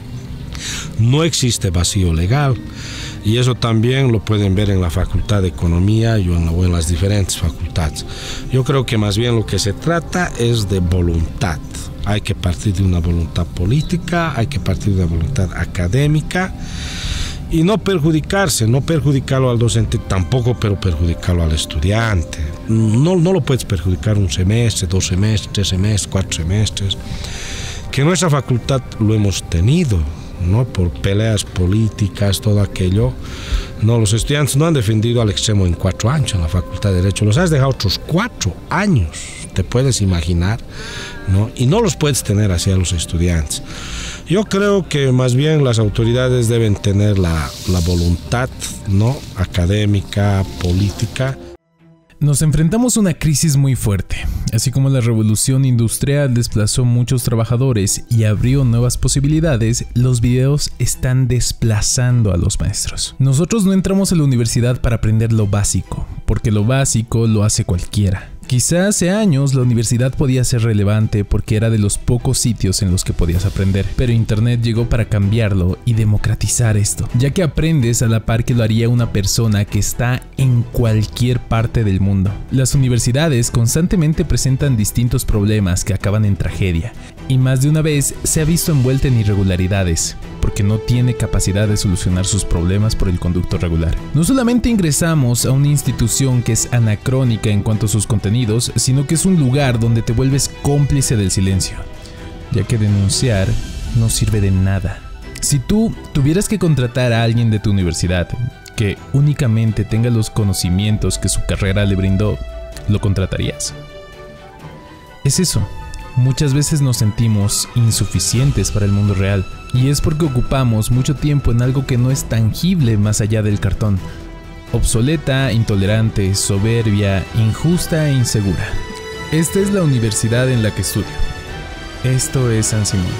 no existe vacío legal, y eso también lo pueden ver en la Facultad de Economía y en, o en las diferentes facultades. Yo creo que más bien lo que se trata es de voluntad. Hay que partir de una voluntad política, hay que partir de una voluntad académica y no perjudicarse, no perjudicarlo al docente tampoco, pero perjudicarlo al estudiante. No, no lo puedes perjudicar un semestre, dos semestres, tres semestres, cuatro semestres. Que en nuestra facultad lo hemos tenido, ¿no?, por peleas políticas, todo aquello. No, los estudiantes no han defendido al extremo en cuatro años en la Facultad de Derecho, los has dejado otros cuatro años, te puedes imaginar, ¿no? Y no los puedes tener así a los estudiantes. Yo creo que más bien las autoridades deben tener la, la voluntad, ¿no?, académica, política. Nos enfrentamos a una crisis muy fuerte. Así como la revolución industrial desplazó muchos trabajadores y abrió nuevas posibilidades, los videos están desplazando a los maestros. Nosotros no entramos a la universidad para aprender lo básico, porque lo básico lo hace cualquiera. Quizá hace años la universidad podía ser relevante porque era de los pocos sitios en los que podías aprender, pero internet llegó para cambiarlo y democratizar esto, ya que aprendes a la par que lo haría una persona que está en cualquier parte del mundo. Las universidades constantemente presentan distintos problemas que acaban en tragedia, y más de una vez se ha visto envuelta en irregularidades, porque no tiene capacidad de solucionar sus problemas por el conducto regular. No solamente ingresamos a una institución que es anacrónica en cuanto a sus contenidos, sino que es un lugar donde te vuelves cómplice del silencio, ya que denunciar no sirve de nada. Si tú tuvieras que contratar a alguien de tu universidad que únicamente tenga los conocimientos que su carrera le brindó, ¿lo contratarías? Es eso. Muchas veces nos sentimos insuficientes para el mundo real, y es porque ocupamos mucho tiempo en algo que no es tangible más allá del cartón. Obsoleta, intolerante, soberbia, injusta e insegura. Esta es la universidad en la que estudio. Esto es San Simón.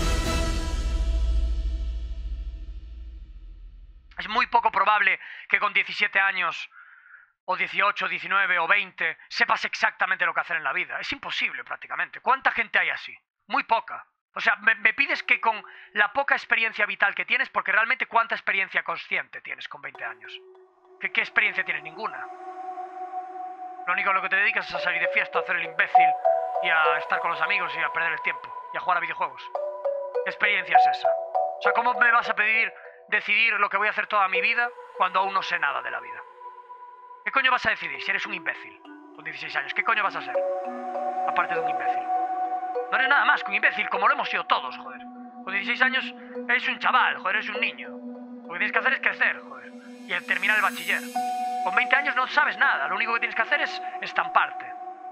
Es muy poco probable que con diecisiete años, o dieciocho, diecinueve o veinte, sepas exactamente lo que hacer en la vida. Es imposible prácticamente. ¿Cuánta gente hay así? Muy poca. O sea, me, me pides que con la poca experiencia vital que tienes, porque realmente ¿cuánta experiencia consciente tienes con veinte años? ¿Qué, qué experiencia tienes? Ninguna. Lo único a lo que te dedicas es a salir de fiesta, a hacer el imbécil y a estar con los amigos y a perder el tiempo y a jugar a videojuegos. ¿Qué experiencia es esa? O sea, ¿cómo me vas a pedir decidir lo que voy a hacer toda mi vida cuando aún no sé nada de la vida? ¿Qué coño vas a decidir si eres un imbécil con dieciséis años? ¿Qué coño vas a ser? Aparte de un imbécil. No eres nada más que un imbécil, como lo hemos sido todos, joder. Con dieciséis años eres un chaval, joder, eres un niño. Lo que tienes que hacer es crecer, joder. Y terminar el bachiller. Con veinte años no sabes nada, lo único que tienes que hacer es estamparte.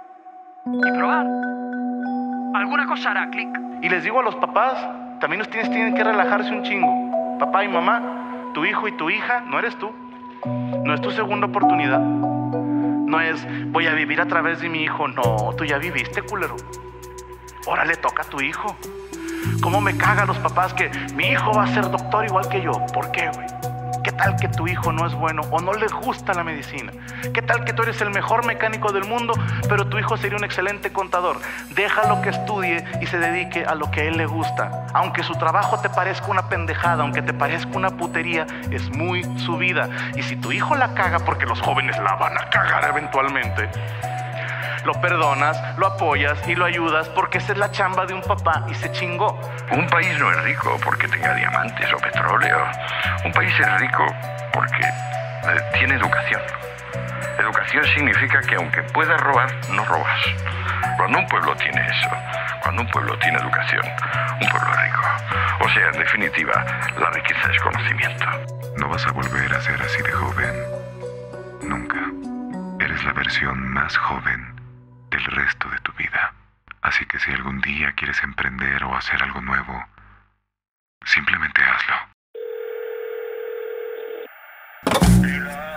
Y probar. Alguna cosa hará clic. Y les digo a los papás, también ustedes tienen que relajarse un chingo. Papá y mamá, tu hijo y tu hija no eres tú. No es tu segunda oportunidad. No es voy a vivir a través de mi hijo. No, tú ya viviste, culero. Ahora le toca a tu hijo. ¿Cómo me caga a los papás que mi hijo va a ser doctor igual que yo? ¿Por qué, güey? ¿Qué tal que tu hijo no es bueno o no le gusta la medicina? ¿Qué tal que tú eres el mejor mecánico del mundo, pero tu hijo sería un excelente contador? Déjalo que estudie y se dedique a lo que a él le gusta. Aunque su trabajo te parezca una pendejada, aunque te parezca una putería, es muy su vida. Y si tu hijo la caga, porque los jóvenes la van a cagar eventualmente, lo perdonas, lo apoyas y lo ayudas porque esa es la chamba de un papá y se chingó. Un país no es rico porque tenga diamantes o petróleo. Un país es rico porque eh, tiene educación. Educación significa que aunque puedas robar, no robas. Cuando un pueblo tiene eso, cuando un pueblo tiene educación, un pueblo es rico. O sea, en definitiva, la riqueza es conocimiento. No vas a volver a ser así de joven. Nunca. Eres la versión más joven del resto de tu vida. Así que si algún día quieres emprender o hacer algo nuevo, simplemente hazlo.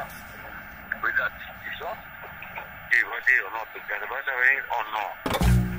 Cuidado, ¿listo? Sí, tío, no, ¿te vas a venir o no?